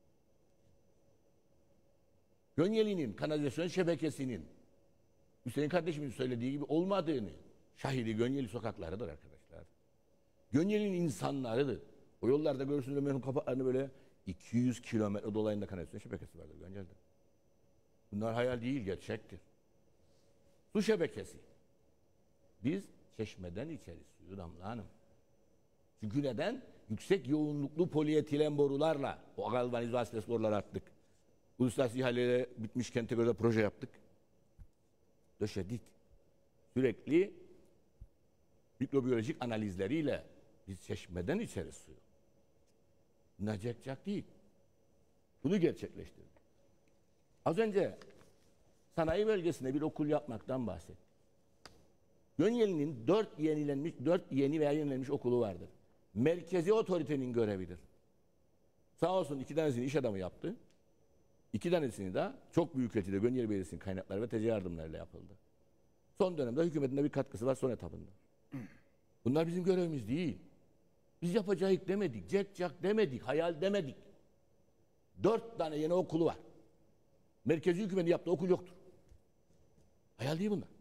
S2: Gönyeli'nin kanalizasyon şebekesinin Hüseyin kardeşimin söylediği gibi olmadığını şahidi Gönyeli sokaklarıdır arkadaşlar. Gönyeli'nin insanlarıdır. O yollarda görürsünüz Ömer'in kapaklarını böyle 200 kilometre dolayında kanalizasyon şebekesi vardır Gönyeli'de. Bunlar hayal değil, gerçektir. Su şebekesi. Biz Çeşme'den içeriz suyu Damla Hanım. Çünkü neden? Yüksek yoğunluklu polietilen borularla o galvanize asbest boruları attık. Uluslararası ihaleyle bitmiş kente göre proje yaptık. Döşedik. Sürekli mikrobiyolojik analizleriyle biz Çeşme'den içeriz suyu. Nacakcak değil. Bunu gerçekleştirdik. Az önce sanayi bölgesinde bir okul yapmaktan bahsettim. Gönyeli'nin 4 yeni veya yenilenmiş okulu vardır. Merkezi otoritenin görevidir. Sağ olsun 2 tanesini iş adamı yaptı. 2 tanesini de çok büyük ölçüde Gönyeli Belediyesi'nin kaynakları ve TC yardımlarıyla yapıldı. Son dönemde hükümetin de bir katkısı var son etabında. Bunlar bizim görevimiz değil. Biz yapacağız demedik, cekcak demedik, hayal demedik. 4 tane yeni okulu var. Merkezi hükümetin yaptığı okul yoktur. Hayal değil bunlar.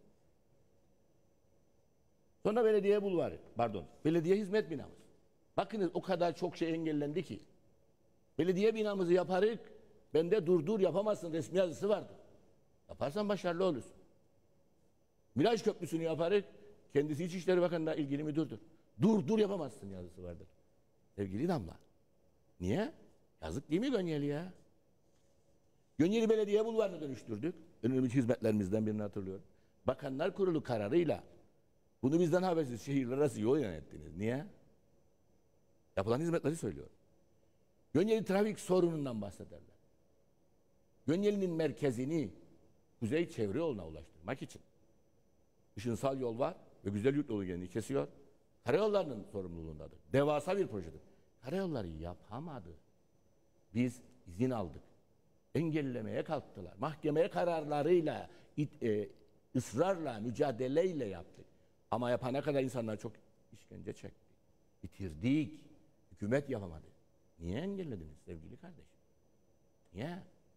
S2: Sonra belediye bulvarı, belediye hizmet binamız. Bakınız o kadar çok şey engellendi ki. Belediye binamızı yaparız, bende dur yapamazsın resmi yazısı vardı. Yaparsan başarılı olursun. Miraj Köprüsü'nü yaparız, kendisi İçişleri Bakanı'na ilgili müdürdür. Dur yapamazsın yazısı vardır. Sevgili Damla. Niye? Yazık değil mi Gönyeli ya? Gönyeli Belediye Bulvarı'nı dönüştürdük. Önemli hizmetlerimizden birini hatırlıyorum. Bakanlar Kurulu kararıyla bunu bizden habersiz şehirler arası yol yönettiniz. Niye? Yapılan hizmetleri söylüyorum. Gönyeli trafik sorunundan bahsederler. Gönyeli'nin merkezini kuzey çevre yoluna ulaştırmak için ışınsal yol var ve güzel yurt yolu gelini kesiyor. Karayollarının sorumluluğundadır. Devasa bir projedir. Karayolları yapamadı. Biz izin aldık. Engellemeye kalktılar. Mahkemeye kararlarıyla, ısrarla, mücadeleyle yaptık. Ama yapana kadar insanlar çok işkence çekti. Bitirdik. Hükümet yapamadı. Niye engellediniz sevgili kardeşim? Niye?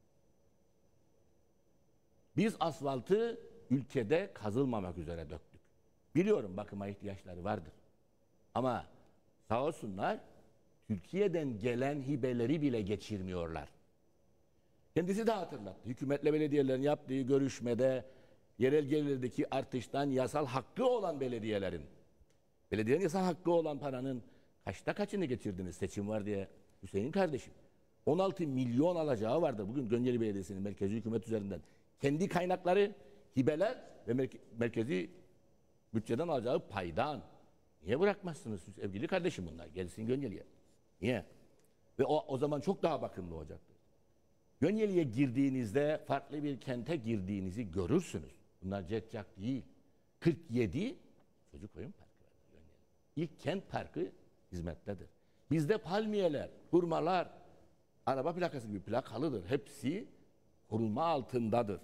S2: Biz asfaltı ülkede kazılmamak üzere döktük. Biliyorum bakıma ihtiyaçları vardır. Ama sağ olsunlar Türkiye'den gelen hibeleri bile geçirmiyorlar. Kendisi de hatırlattı. Hükümetle belediyelerin yaptığı görüşmede yerel gelirlerdeki artıştan yasal hakkı olan belediyenin yasal hakkı olan paranın kaçta kaçını geçirdiniz seçim var diye Hüseyin kardeşim. 16 milyon alacağı vardır bugün Gönyeli Belediyesi'nin merkezi hükümet üzerinden. Kendi kaynakları, hibeler ve merkezi bütçeden alacağı paydan. Niye bırakmazsınız sevgili kardeşim bunlar? Gelsin Gönyeli'ye. Niye? Ve o zaman çok daha bakımlı olacaktır. Gönyeli'ye girdiğinizde farklı bir kente girdiğinizi görürsünüz. Bunlar cekcak değil. 47 çocuk oyun parkı var Gönyeli. İlk kent parkı hizmettedir. Bizde palmiyeler, hurmalar, araba plakası gibi plakalıdır. Hepsi korunma altındadır.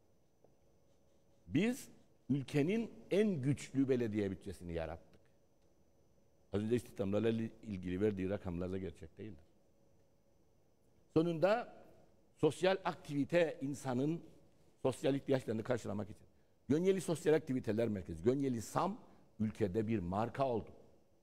S2: Biz ülkenin en güçlü belediye bütçesini yarattık. Az önce istihdamlarla ilgili verdiği rakamlar da gerçek değildir. Sonunda sosyal aktivite insanın sosyal ihtiyaçlarını karşılamak için. Gönyeli Sosyal Aktiviteler Merkezi, Gönyeli SAM ülkede bir marka oldu.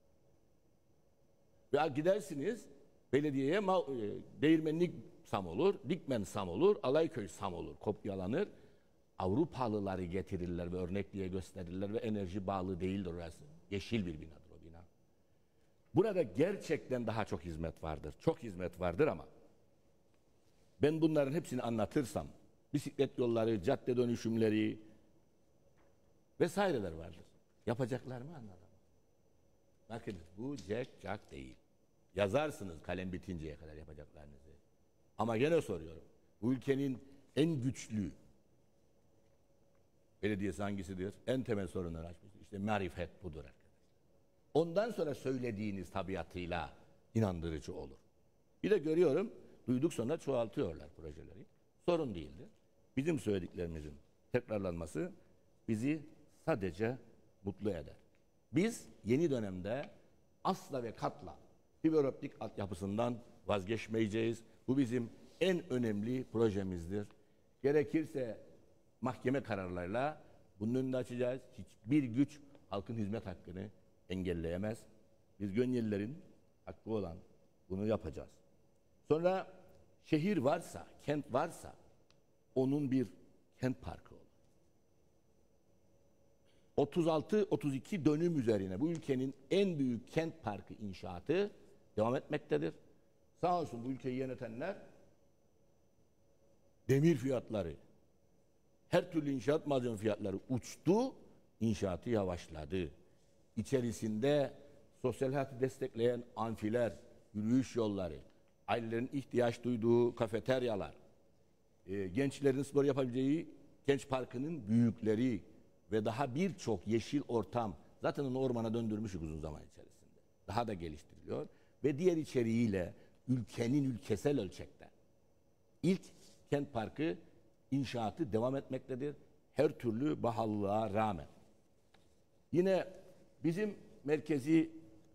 S2: Ve gidersiniz belediyeye Değirmenlik SAM olur, Dikmen SAM olur, Alayköy SAM olur. Kopyalanır. Avrupalıları getirirler ve örnekliğe gösterirler ve enerji bağlı değildir orası. Yeşil bir binadır o bina. Burada gerçekten daha çok hizmet vardır. Çok hizmet vardır ama ben bunların hepsini anlatırsam bisiklet yolları, cadde dönüşümleri vesaireler vardır. Yapacaklar mı anlatamam. Bakınız bu cek değil. Yazarsınız kalem bitinceye kadar yapacaklarınızı. Ama gene soruyorum. Bu ülkenin en güçlü belediyesi hangisidir? En temel sorunları açmıştır. İşte marifet budur arkadaşlar. Ondan sonra söylediğiniz tabiatıyla inandırıcı olur. Bir de görüyorum, duyduk sonra çoğaltıyorlar projeleri. Sorun değildir. Bizim söylediklerimizin tekrarlanması bizi sadece mutlu eder. Biz yeni dönemde asla ve katla fiberoptik altyapısından vazgeçmeyeceğiz. Bu bizim en önemli projemizdir. Gerekirse mahkeme kararlarıyla bunun önünü açacağız. Hiçbir güç halkın hizmet hakkını engelleyemez. Biz Gönyelilerin hakkı olan bunu yapacağız. Sonra şehir varsa, kent varsa onun bir kent parkı olur. 36-32 dönüm üzerine bu ülkenin en büyük kent parkı inşaatı devam etmektedir. Sağ olsun bu ülkeyi yönetenler demir fiyatları, her türlü inşaat malzeme fiyatları uçtu, inşaatı yavaşladı. İçerisinde sosyal hayatı destekleyen amfiler, yürüyüş yolları, ailelerin ihtiyaç duyduğu kafeteryalar, gençlerin spor yapabileceği genç parkının büyükleri ve daha birçok yeşil ortam, zaten onu ormana döndürmüşük uzun zaman içerisinde. Daha da geliştiriliyor ve diğer içeriğiyle ülkenin ülkesel ölçekte ilk kent parkı inşaatı devam etmektedir. Her türlü pahalılığa rağmen. Yine bizim merkezi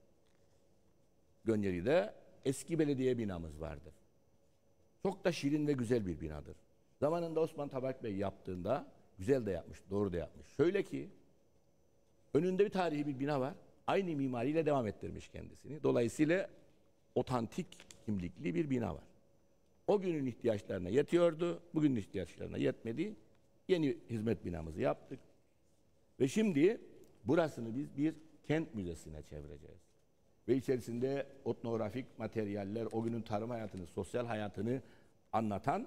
S2: Gönyeli'de eski belediye binamız vardır. Çok da şirin ve güzel bir binadır. Zamanında Osman Tabak Bey yaptığında güzel de yapmış, doğru da yapmış. Şöyle ki önünde bir tarihi bir bina var. Aynı mimariyle devam ettirmiş kendisini. Dolayısıyla otantik kimlikli bir bina var. O günün ihtiyaçlarına yetiyordu. Bugünün ihtiyaçlarına yetmedi. Yeni hizmet binamızı yaptık. Ve şimdi burasını biz bir kent müzesine çevireceğiz. Ve içerisinde etnografik materyaller, o günün tarım hayatını, sosyal hayatını anlatan,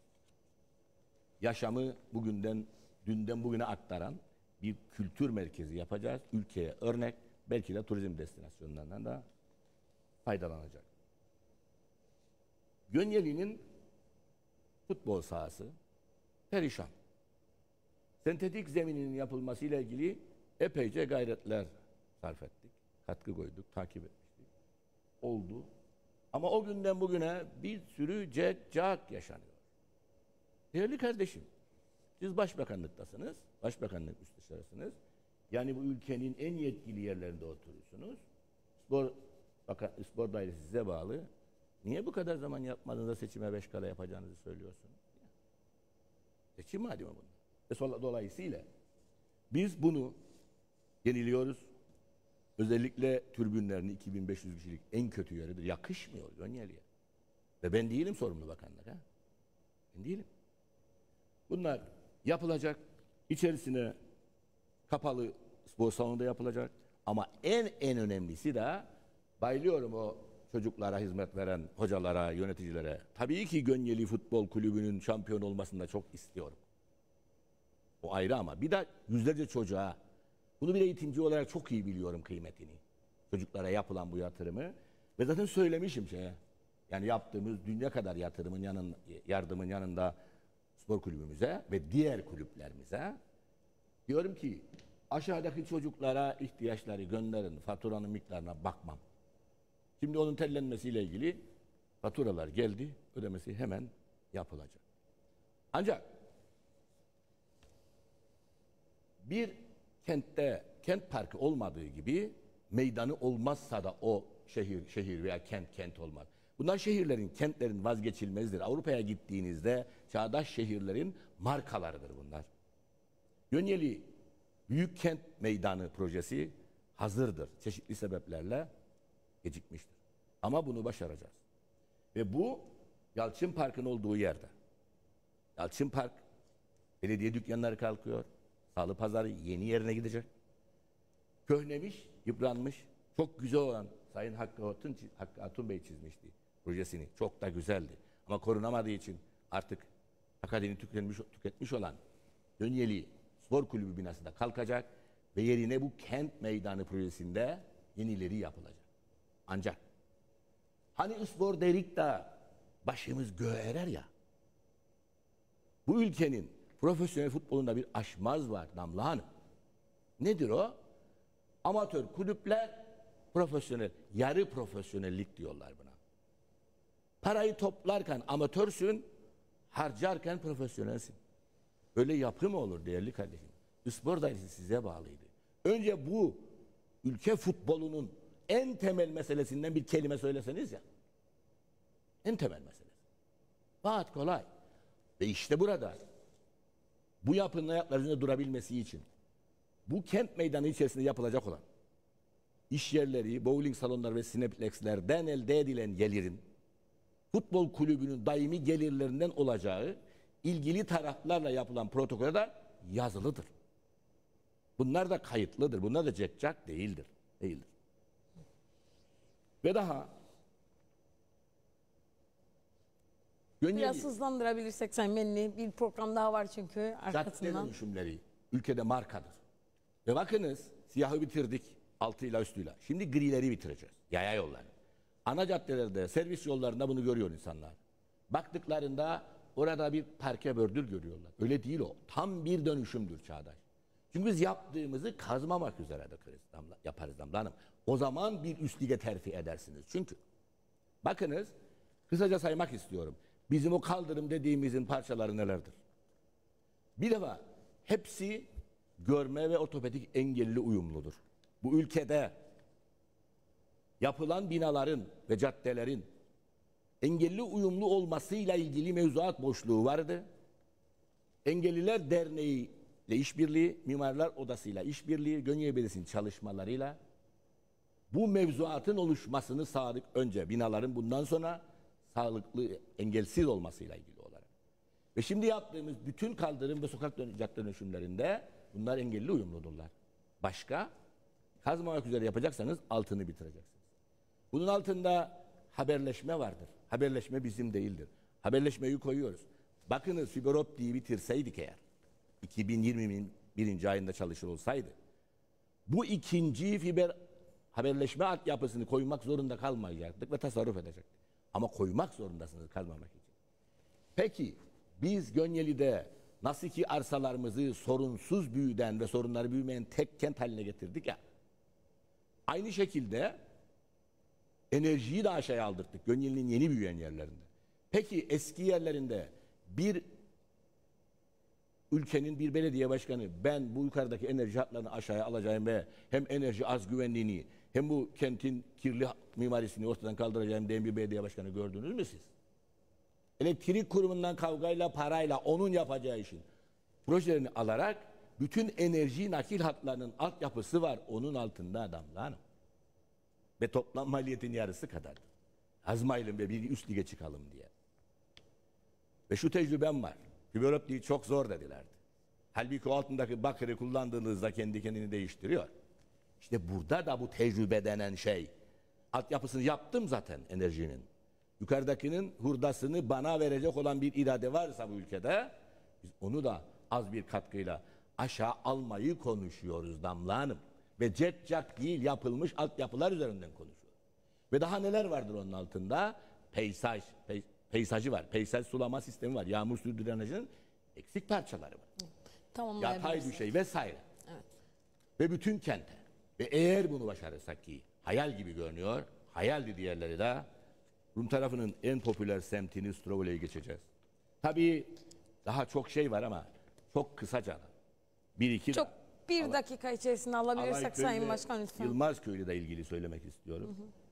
S2: yaşamı dünden bugüne aktaran bir kültür merkezi yapacağız. Ülkeye örnek, belki de turizm destinasyonlarından da faydalanacak. Gönyeli'nin futbol sahası perişan. Sentetik zemininin yapılması ile ilgili epeyce gayretler sarf ettik. Katkı koyduk, takip etmiştik. Oldu. Ama o günden bugüne bir sürü cek yaşanıyor. Değerli kardeşim, siz başbakanlıktasınız, başbakanlık müsteşarısınız. Yani bu ülkenin en yetkili yerlerinde oturuyorsunuz. Spor dairesi size bağlı. Niye bu kadar zaman yapmadığınızda seçime 5 kala yapacağınızı söylüyorsunuz? Seçim madem bunlar. Dolayısıyla biz bunu yeniliyoruz. Özellikle türbünlerini 2500 kişilik en kötü yeridir. Yakışmıyor Gönyeli'ye. Ve ben değilim sorumlu bakanlar. Ben değilim. Bunlar yapılacak. İçerisine kapalı spor salonu da yapılacak. Ama en önemlisi de bayılıyorum o çocuklara hizmet veren hocalara, yöneticilere. Tabii ki Gönyeli Futbol Kulübü'nün şampiyon olmasını da çok istiyorum. O ayrı ama bir de yüzlerce çocuğa, bunu bir eğitimci olarak çok iyi biliyorum kıymetini. Çocuklara yapılan bu yatırımı ve zaten söylemişim yani yaptığımız dünya kadar yardımın yanında spor kulübümüze ve diğer kulüplerimize diyorum ki aşağıdaki çocuklara ihtiyaçları gönderin, faturanın miktarına bakmam. Şimdi onun tellenmesiyle ilgili faturalar geldi, ödemesi hemen yapılacak. Ancak bir kentte kent parkı olmadığı gibi meydanı olmazsa da o şehir veya kent olmaz. Bunlar şehirlerin, kentlerin vazgeçilmezidir. Avrupa'ya gittiğinizde çağdaş şehirlerin markalarıdır bunlar. Gönyeli Büyük Kent Meydanı projesi hazırdır. Çeşitli sebeplerle gecikmiştir. Ama bunu başaracağız. Ve bu Yalçın Park'ın olduğu yerde. Yalçın Park, belediye dükkanları kalkıyor. Salı pazarı yeni yerine gidecek. Köhnemiş, yıpranmış, çok güzel olan Sayın Hakkı Atun Bey çizmişti projesini. Çok da güzeldi. Ama korunamadığı için artık akademi tüketmiş olan Gönyeli Spor Kulübü binası da kalkacak ve yerine bu kent meydanı projesinde yenileri yapılacak. Ancak hani spor derik de başımız göğe erer ya. Bu ülkenin profesyonel futbolunda bir aşmaz var Damla Hanım. Nedir o? Amatör kulüpler, profesyonel, yarı profesyonellik diyorlar buna. Parayı toplarken amatörsün, harcarken profesyonelsin. Öyle yapı mı olur değerli kardeşim? Spor dairesi size bağlıydı. Önce bu ülke futbolunun en temel meselesinden bir kelime söyleseniz ya. En temel meselesi. Fakat kolay. Ve işte burada bu yapının ayakları üzerinde durabilmesi için bu kent meydanı içerisinde yapılacak olan iş yerleri, bowling salonları ve sineplexlerden elde edilen gelirin futbol kulübünün daimi gelirlerinden olacağı ilgili taraflarla yapılan protokolde de yazılıdır. Bunlar da kayıtlıdır. Bunlar da cekcak değildir. Ve daha
S1: Biraz hızlandırabilirsek sen benimle, bir program daha var çünkü
S2: cadde
S1: arkasından.
S2: dönüşümleri ülkede markadır. Ve bakınız siyahı bitirdik altıyla üstüyle. Şimdi grileri bitireceğiz. Yaya yolları. Ana caddelerde, servis yollarında bunu görüyor insanlar. Baktıklarında orada bir parke bördür görüyorlar. Öyle değil o. Tam bir dönüşümdür çağdaş. Çünkü biz yaptığımızı kazmamak üzere yaparız Damla Hanım. O zaman bir üst lige terfi edersiniz. Çünkü bakınız kısaca saymak istiyorum. Bizim o kaldırım dediğimizin parçaları nelerdir? Bir defa hepsi görme ve ortopedik engelli uyumludur. Bu ülkede yapılan binaların ve caddelerin engelli uyumlu olmasıyla ilgili mevzuat boşluğu vardı. Engelliler Derneği ile işbirliği, Mimarlar Odası'yla işbirliği, Gönyeli Belediyesi'nin çalışmalarıyla bu mevzuatın oluşmasını sağladık. Önce binaların bundan sonra sağlıklı, engelsiz olmasıyla ilgili olarak. Ve şimdi yaptığımız bütün kaldırım ve sokak cadde dönüşümlerinde bunlar engelli uyumludurlar. Başka? Kazmamak üzere yapacaksanız altını bitireceksiniz. Bunun altında haberleşme vardır. Haberleşme bizim değildir. Haberleşmeyi koyuyoruz. Bakınız fiber optiği bitirseydik eğer, 2020'nin 1. ayında çalışır olsaydı, bu ikinci fiber haberleşme altyapısını koymak zorunda kalmayacaktık ve tasarruf edecektik. Ama koymak zorundasınız kazmamak için. Peki biz Gönyeli'de nasıl ki arsalarımızı sorunsuz büyüden ve sorunları büyümeyen tek kent haline getirdik ya, aynı şekilde enerjiyi de aşağıya aldırdık Gönyeli'nin yeni büyüyen yerlerinde. Peki eski yerlerinde bir ülkenin bir belediye başkanı ben bu yukarıdaki enerji hatlarını aşağıya alacağım ve hem enerji az güvenliğini hem bu kentin kirli mimarisini ortadan kaldıracağım diyen bir belediye başkanı gördünüz mü siz? Elektrik kurumundan kavgayla parayla onun yapacağı işin projelerini alarak bütün enerji nakil hatlarının altyapısı var onun altında Damla Hanım. Ve toplam maliyetin yarısı kadardır. Azmayalım ve bir üst lige çıkalım diye. Ve şu tecrübem var. Fiber optiği çok zor dedilerdi. Halbuki o altındaki bakırı kullandığınızda kendi kendini değiştiriyor. İşte burada da bu tecrübe denen şey. Altyapısını yaptım zaten enerjinin. Yukarıdakinin hurdasını bana verecek olan bir irade varsa bu ülkede, biz onu da az bir katkıyla aşağı almayı konuşuyoruz Damla Hanım. Ve cek değil, yapılmış altyapılar üzerinden konuşuyoruz. Ve daha neler vardır onun altında? Peyzajı var. Peyzaj sulama sistemi var. Yağmur suyu drenajının eksik parçaları var. Yatay düşey vesaire.
S1: Evet.
S2: Ve bütün kente. Ve eğer bunu başarırsak ki hayal gibi görünüyor, hayaldi diğerleri de, Rum tarafının en popüler semtini Strovole'ye geçeceğiz. Tabii daha çok şey var ama çok kısaca.
S1: Çok bir dakika içerisinde alabilirsek Sayın Başkan lütfen.
S2: Yılmazköy ile ilgili söylemek istiyorum.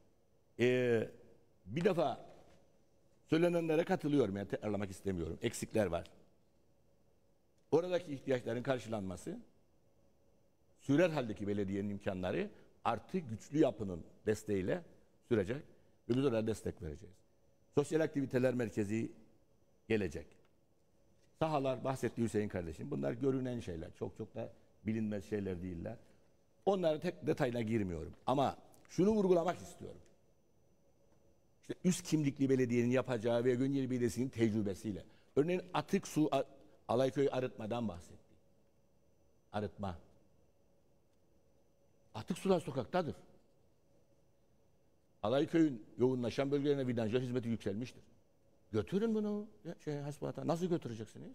S2: Bir defa söylenenlere katılıyorum, yani tekrarlamak istemiyorum. Eksikler var. Oradaki ihtiyaçların karşılanması, sürer haldeki belediyenin imkanları artı güçlü yapının desteğiyle sürecek ve biz oraya destek vereceğiz. Sosyal aktiviteler merkezi gelecek. Sahalar bahsetti Hüseyin kardeşim. Bunlar görünen şeyler. Çok da bilinmez şeyler değiller. Onlara tek detayına girmiyorum. Ama şunu vurgulamak istiyorum. İşte üst kimlikli belediyenin yapacağı ve Gönyeli Belediyesi'nin tecrübesiyle. Örneğin atık su, Alayköy arıtmadan bahsetti. Arıtma. Atık sular sokaktadır. Alayköy'ün yoğunlaşan bölgelerine vidanjör hizmeti yükselmiştir. Götürün bunu hasbata. Nasıl götüreceksiniz?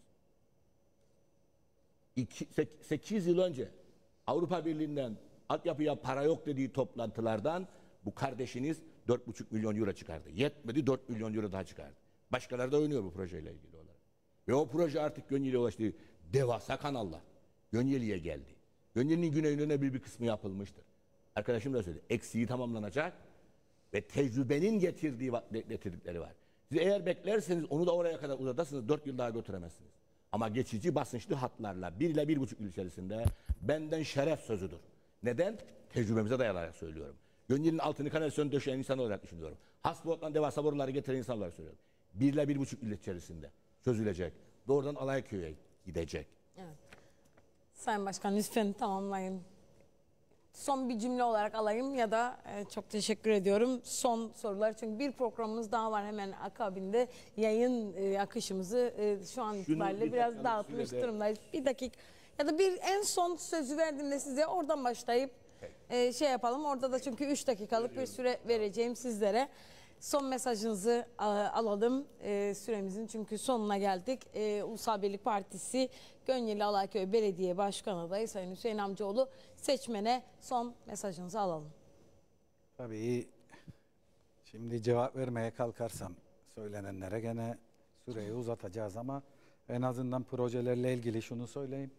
S2: 8 yıl önce Avrupa Birliği'nden altyapıya para yok dediği toplantılardan bu kardeşiniz 4,5 milyon euro çıkardı. Yetmedi, 4 milyon euro daha çıkardı. Başkaları da oynuyor bu projeyle ilgili olarak. Ve o proje artık Gönyeli'ye ulaştı. Devasa kanallar. Gönyeli'ye geldi. Gönyeli'nin güneyine bir kısmı yapılmıştır. Arkadaşım da söyledi. Eksiği tamamlanacak ve tecrübenin getirdikleri var. Siz eğer beklerseniz onu da oraya kadar uzatasınız, 4 yıl daha götüremezsiniz. Ama geçici basınçlı hatlarla 1 ile 1,5 yıl içerisinde benden şeref sözüdür. Neden? Tecrübemize dayanarak söylüyorum. Gönyeli'nin altını kanalizasyon döşeyen insan olarak düşünüyorum. Hasbot'tan devasa boruları getiren insan olarak söylüyorum. 1 ile 1,5 yıl içerisinde çözülecek. Doğrudan Alayköy'e gidecek.
S1: Evet. Sayın Başkan lütfen tamamlayın. Son bir cümle olarak alayım ya da çok teşekkür ediyorum. Son sorular, çünkü bir programımız daha var hemen akabinde. Yayın akışımızı şu an itibariyle biraz dağıtmış durumdayız. Bir dakika ya da bir en son sözü verdiğimde size oradan başlayıp şey yapalım. Orada da çünkü 3 dakikalık bir süre vereceğim sizlere. Son mesajınızı alalım süremizin, çünkü sonuna geldik. Ulusal Birlik Partisi Gönyeli Alayköy Belediye Başkan Adayı Sayın Hüseyin Amcaoğlu, seçmene son mesajınızı alalım.
S3: Tabii şimdi cevap vermeye kalkarsam söylenenlere gene süreyi uzatacağız ama en azından projelerle ilgili şunu söyleyeyim.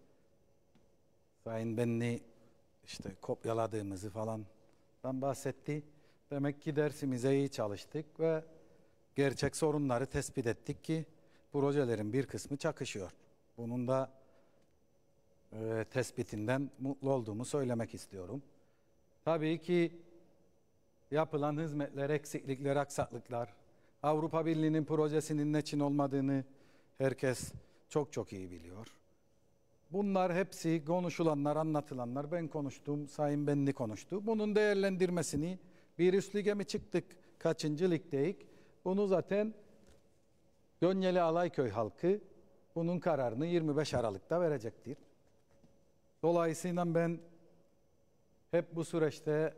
S3: Sayın Benli işte kopyaladığımızı falan bahsetti. Demek ki dersimize iyi çalıştık ve gerçek sorunları tespit ettik ki projelerin bir kısmı çakışıyor. Bunun da tespitinden mutlu olduğumu söylemek istiyorum. Tabii ki yapılan hizmetler, eksiklikler, aksaklıklar, Avrupa Birliği'nin projesinin ne için olmadığını herkes çok iyi biliyor. Bunlar hepsi konuşulanlar, anlatılanlar, ben konuştum, Sayın Benli konuştu. Bunun değerlendirmesini bir üst lige mi çıktık, kaçıncı ligdeyiz? Bunu zaten Gönyeli Alayköy halkı bunun kararını 25 Aralık'ta verecektir. Dolayısıyla ben hep bu süreçte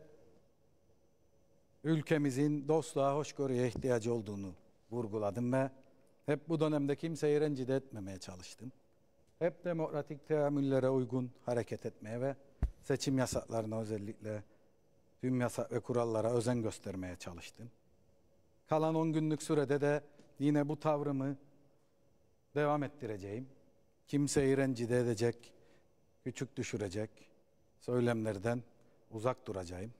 S3: ülkemizin dostluğa, hoşgörüye ihtiyacı olduğunu vurguladım ve hep bu dönemde kimseyi rencide etmemeye çalıştım. Hep demokratik teamüllere uygun hareket etmeye ve seçim yasaklarına, özellikle tüm yasak ve kurallara özen göstermeye çalıştım. Kalan 10 günlük sürede de yine bu tavrımı devam ettireceğim. Kimseyi rencide edecek, küçük düşürecek söylemlerden uzak duracağım.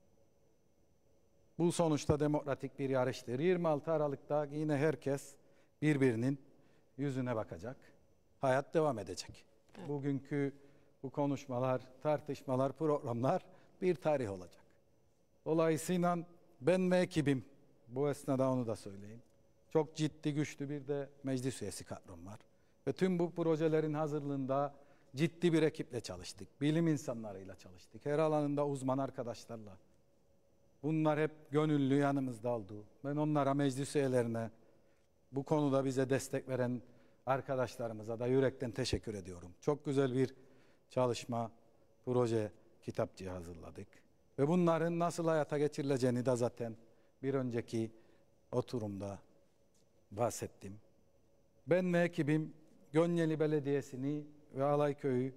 S3: Bu sonuçta demokratik bir yarıştır. 26 Aralık'ta yine herkes birbirinin yüzüne bakacak. Hayat devam edecek. Evet. Bugünkü bu konuşmalar, tartışmalar, programlar bir tarih olacak. Dolayısıyla ben ve ekibim, bu esnada onu da söyleyeyim, çok ciddi, güçlü bir de meclis üyesi kadrom var. Ve tüm bu projelerin hazırlığında ciddi bir ekiple çalıştık. Bilim insanlarıyla çalıştık. Her alanında uzman arkadaşlarla. Bunlar hep gönüllü yanımızda oldu. Ben onlara, meclis üyelerine, bu konuda bize destek veren arkadaşlarımıza da yürekten teşekkür ediyorum. Çok güzel bir çalışma, proje, kitapçığı hazırladık. Ve bunların nasıl hayata geçirileceğini de zaten bir önceki oturumda bahsettim. Ben ve ekibim Gönyeli Belediyesi'ni ve Alayköy'ü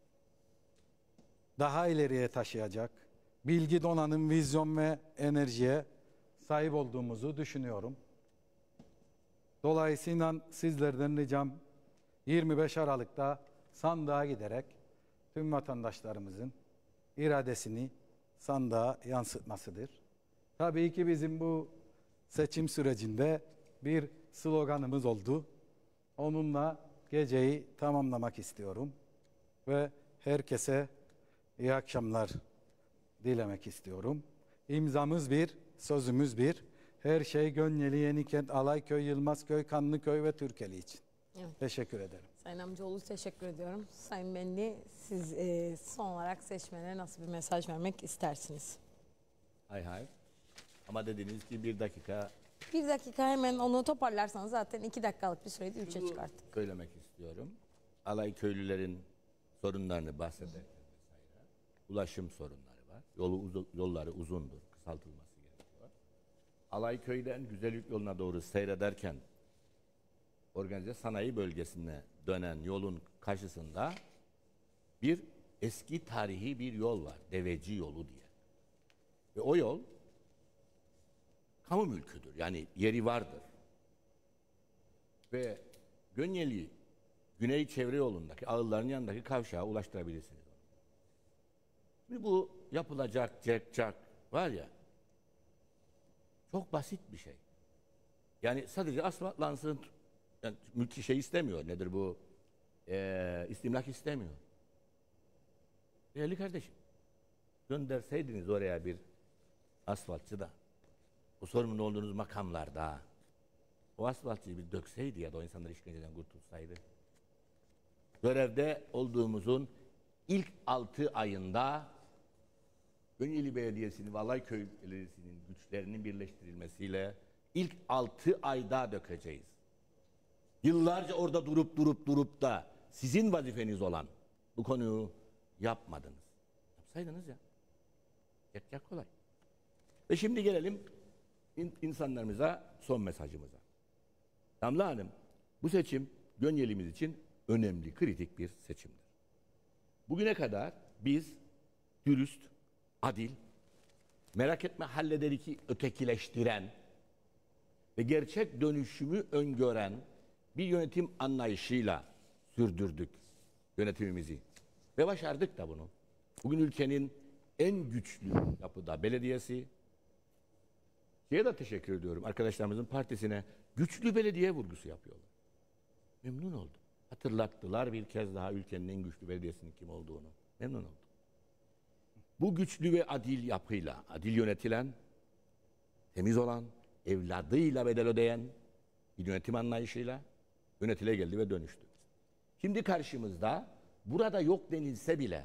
S3: daha ileriye taşıyacak bilgi donanım, vizyon ve enerjiye sahip olduğumuzu düşünüyorum. Dolayısıyla sizlerden ricam 25 Aralık'ta sandığa giderek tüm vatandaşlarımızın iradesini sandığa yansıtmasıdır. Tabii ki bizim bu seçim sürecinde bir sloganımız oldu. Onunla geceyi tamamlamak istiyorum ve herkese iyi akşamlar dilemek istiyorum. İmzamız bir, sözümüz bir. Her şey Gönyeli, Yenikent, Alayköy, Yılmazköy, Kanlıköy ve Türkeli için.
S1: Evet.
S3: Teşekkür ederim.
S1: Sayın Amcaoğlu teşekkür ediyorum. Sayın Benli, siz son olarak seçmene nasıl bir mesaj vermek istersiniz?
S2: Hay hay. Ama dediniz ki 1 dakika
S1: Bir dakika hemen onu toparlarsanız zaten 2 dakikalık bir sürede 3'e
S2: şunu
S1: çıkarttık.
S2: söylemek istiyorum. Alayköylülerin sorunlarını bahsederken vesaire. Ulaşım sorunları var. Yolları uzundur. Kısaltılması gerekiyor. Alayköy'den Güzellik yoluna doğru seyrederken organize sanayi bölgesine dönen yolun karşısında bir eski tarihi bir yol var. Deveci yolu diye. Ve o yol kamu mülküdür. Yani yeri vardır. Ve Gönyeli Güney Çevre Yolu'ndaki ağılların yanındaki kavşağa ulaştırabilirsiniz. Şimdi bu yapılacak cek var ya, çok basit bir şey. Yani sadece asfaltlansın, yani mülki şey istemiyor. Nedir bu? İstimlak istemiyor. Değerli kardeşim, gönderseydiniz oraya bir asfaltçı da, o sorumlu olduğunuz makamlarda o asfaltçıyı bir dökseydi ya da o insanlar işkenceden kurtulsaydı. Görevde olduğumuzun ilk 6 ayında Gönyeli Belediyesi'nin ve Alayköy Belediyesi'nin güçlerinin birleştirilmesiyle ilk 6 ayda dökeceğiz. Yıllarca orada durup da sizin vazifeniz olan bu konuyu yapmadınız. Yapsaydınız ya. Yapacak kolay. Ve şimdi gelelim insanlarımıza, son mesajımıza. Damla Hanım, bu seçim Gönyeli'miz için önemli, kritik bir seçimdir. Bugüne kadar biz dürüst, adil, merak etme hallederiki ötekileştiren ve gerçek dönüşümü öngören bir yönetim anlayışıyla sürdürdük yönetimimizi. Ve başardık da bunu. Bugün ülkenin en güçlü yapıda belediyesi. Şeye de teşekkür ediyorum. Arkadaşlarımızın partisine güçlü belediye vurgusu yapıyorlar. Memnun oldum. Hatırlattılar bir kez daha ülkenin en güçlü belediyesinin kim olduğunu. Memnun oldum. Bu güçlü ve adil yapıyla, adil yönetilen, temiz olan, evladıyla bedel ödeyen bir yönetim anlayışıyla yönetile geldi ve dönüştü. Şimdi karşımızda burada yok denilse bile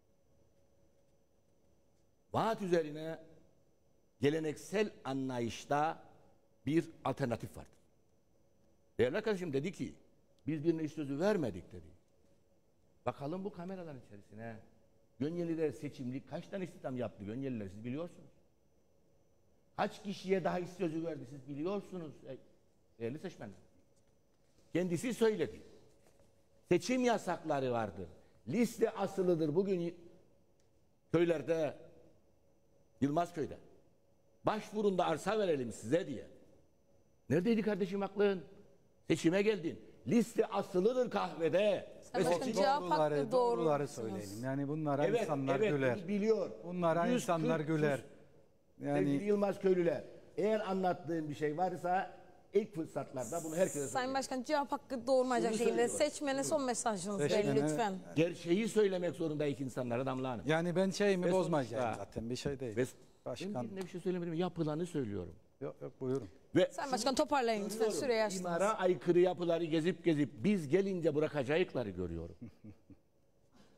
S2: vaat üzerine geleneksel anlayışta bir alternatif vardır. Değerli arkadaşım dedi ki biz birine iş sözü vermedik dedi. Bakalım bu kameraların içerisine Gönyeliler seçimlik kaç tane istihdam yaptı Gönyeliler siz biliyorsunuz. Kaç kişiye daha iş sözü verdi siz biliyorsunuz değerli seçmenler. Kendisi söyledi. Seçim yasakları vardır. Liste asılıdır bugün köylerde Yılmazköy'de. Başvurun da arsa verelim size diye. Neredeydi kardeşim aklın? Seçime geldin. Liste asılıdır kahvede.
S3: Doğruları söyleyelim. Yani bunlara insanlar güler.
S2: Biliyor.
S3: Bunlara insanlar güler.
S2: Sevgili Yılmazköylüler, eğer anlattığım bir şey varsa ilk fırsatlarda bunu herkese
S1: Sayın
S2: söyleyeyim.
S1: Başkan cevap hakkı doğurmayacak şekilde seçmene son mesajınızı verin lütfen.
S2: Gerçeği söylemek zorundayız insanlara Damla Hanım.
S3: Yani ben şeyimi
S2: Ve
S3: bozmayacağım
S2: sonuçta-
S3: zaten bir şey değil.
S2: Ve
S3: Başkan.
S2: ben bir şey söylemedim. Yapılanı söylüyorum.
S3: Yok buyurun.
S2: Ve
S1: Sayın Başkan toparlayın lütfen süreyi açtınız.
S2: imara aykırı yapıları gezip biz gelince bırakacakları görüyorum.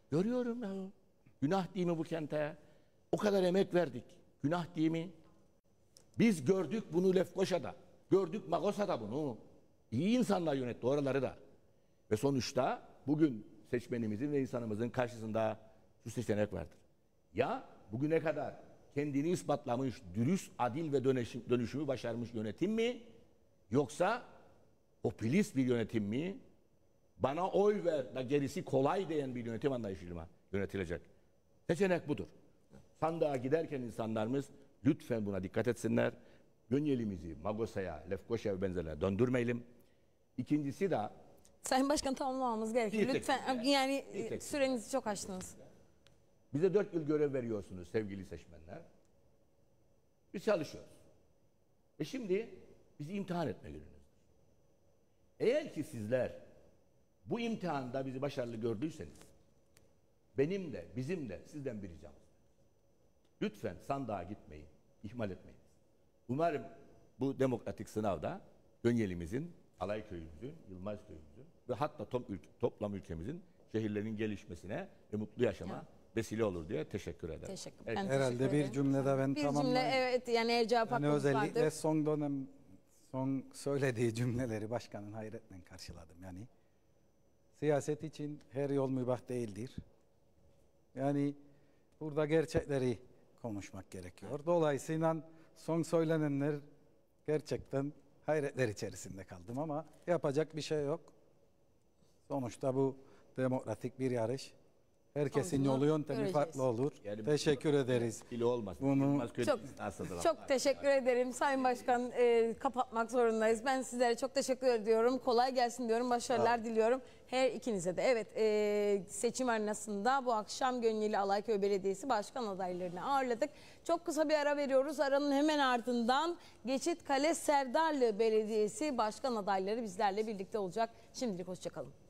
S2: Görüyorum ya. Günah değil mi bu kente? O kadar emek verdik. Günah değil mi? Biz gördük bunu Lefkoşa'da. Gördük Magosa'da bunu. İyi insanlar yönetti oraları da. Ve sonuçta bugün seçmenimizin ve insanımızın karşısında şu seçenek vardır. Ya bugüne kadar kendini ispatlamış, dürüst, adil ve dönüşümü başarmış yönetim mi? Yoksa popülist bir yönetim mi? Bana oy ver da gerisi kolay diyen bir yönetim anlayışıyla mı yönetilecek? Seçenek budur. Sandığa giderken insanlarımız lütfen buna dikkat etsinler. Gönyelimizi Magosa'ya, Lefkoşa'ya ve benzerlerine döndürmeyelim. İkincisi de
S1: Sayın Başkan tamamlamamız gerekiyor.
S2: Bir tek
S1: Lütfen
S2: cümle.
S1: yani
S2: Bir tek
S1: sürenizi çok aştınız.
S2: bize 4 yıl görev veriyorsunuz sevgili seçmenler. Biz çalışıyoruz. Ve şimdi bizi imtihan etme gününüzdür. Eğer ki sizler bu imtihanda bizi başarılı gördüyseniz benim de bizim de sizden bir ricamız. Lütfen sandığa gitmeyin, ihmal etmeyin. Umarım bu demokratik sınavda Gönyelimizin, Alayköy'ümüzün, Yılmazköy'ümüzün ve hatta toplam ülkemizin şehirlerin gelişmesine ve mutlu yaşama vesile olur diye teşekkür ederim.
S1: Teşekkür
S2: Evet.
S1: ederim.
S3: Herhalde bir cümlede ben
S1: Bir
S3: tamamlayayım.
S1: cümle evet yani eğer cevap
S3: Yani
S1: hakkımız
S3: özellikle
S1: vardır.
S3: son dönem son söylediği cümleleri başkanın hayretle karşıladım. Yani siyaset için her yol mübah değildir. Yani burada gerçekleri konuşmak gerekiyor. Dolayısıyla son söylenenler gerçekten hayretler içerisinde kaldım ama yapacak bir şey yok. Sonuçta bu demokratik bir yarış. Herkesin
S1: Sonucunu
S3: yolu yöntemi
S1: göreceğiz.
S3: farklı olur.
S2: Yani
S3: Teşekkür ederiz.
S2: İli olmasın.
S3: Bunu-
S2: Yılmazköy
S1: Çok-
S2: nasıldır?
S1: Çok teşekkür ederim Sayın Başkan. Kapatmak zorundayız. Ben sizlere çok teşekkür ediyorum. Kolay gelsin diyorum. Başarılar diliyorum. Her ikinize de. Evet seçim arenasında bu akşam Gönyeli Alayköy Belediyesi Başkan adaylarını ağırladık. Çok kısa bir ara veriyoruz. Aranın hemen ardından Geçitkale Serdarlı Belediyesi Başkan adayları bizlerle birlikte olacak. Şimdilik hoşçakalın.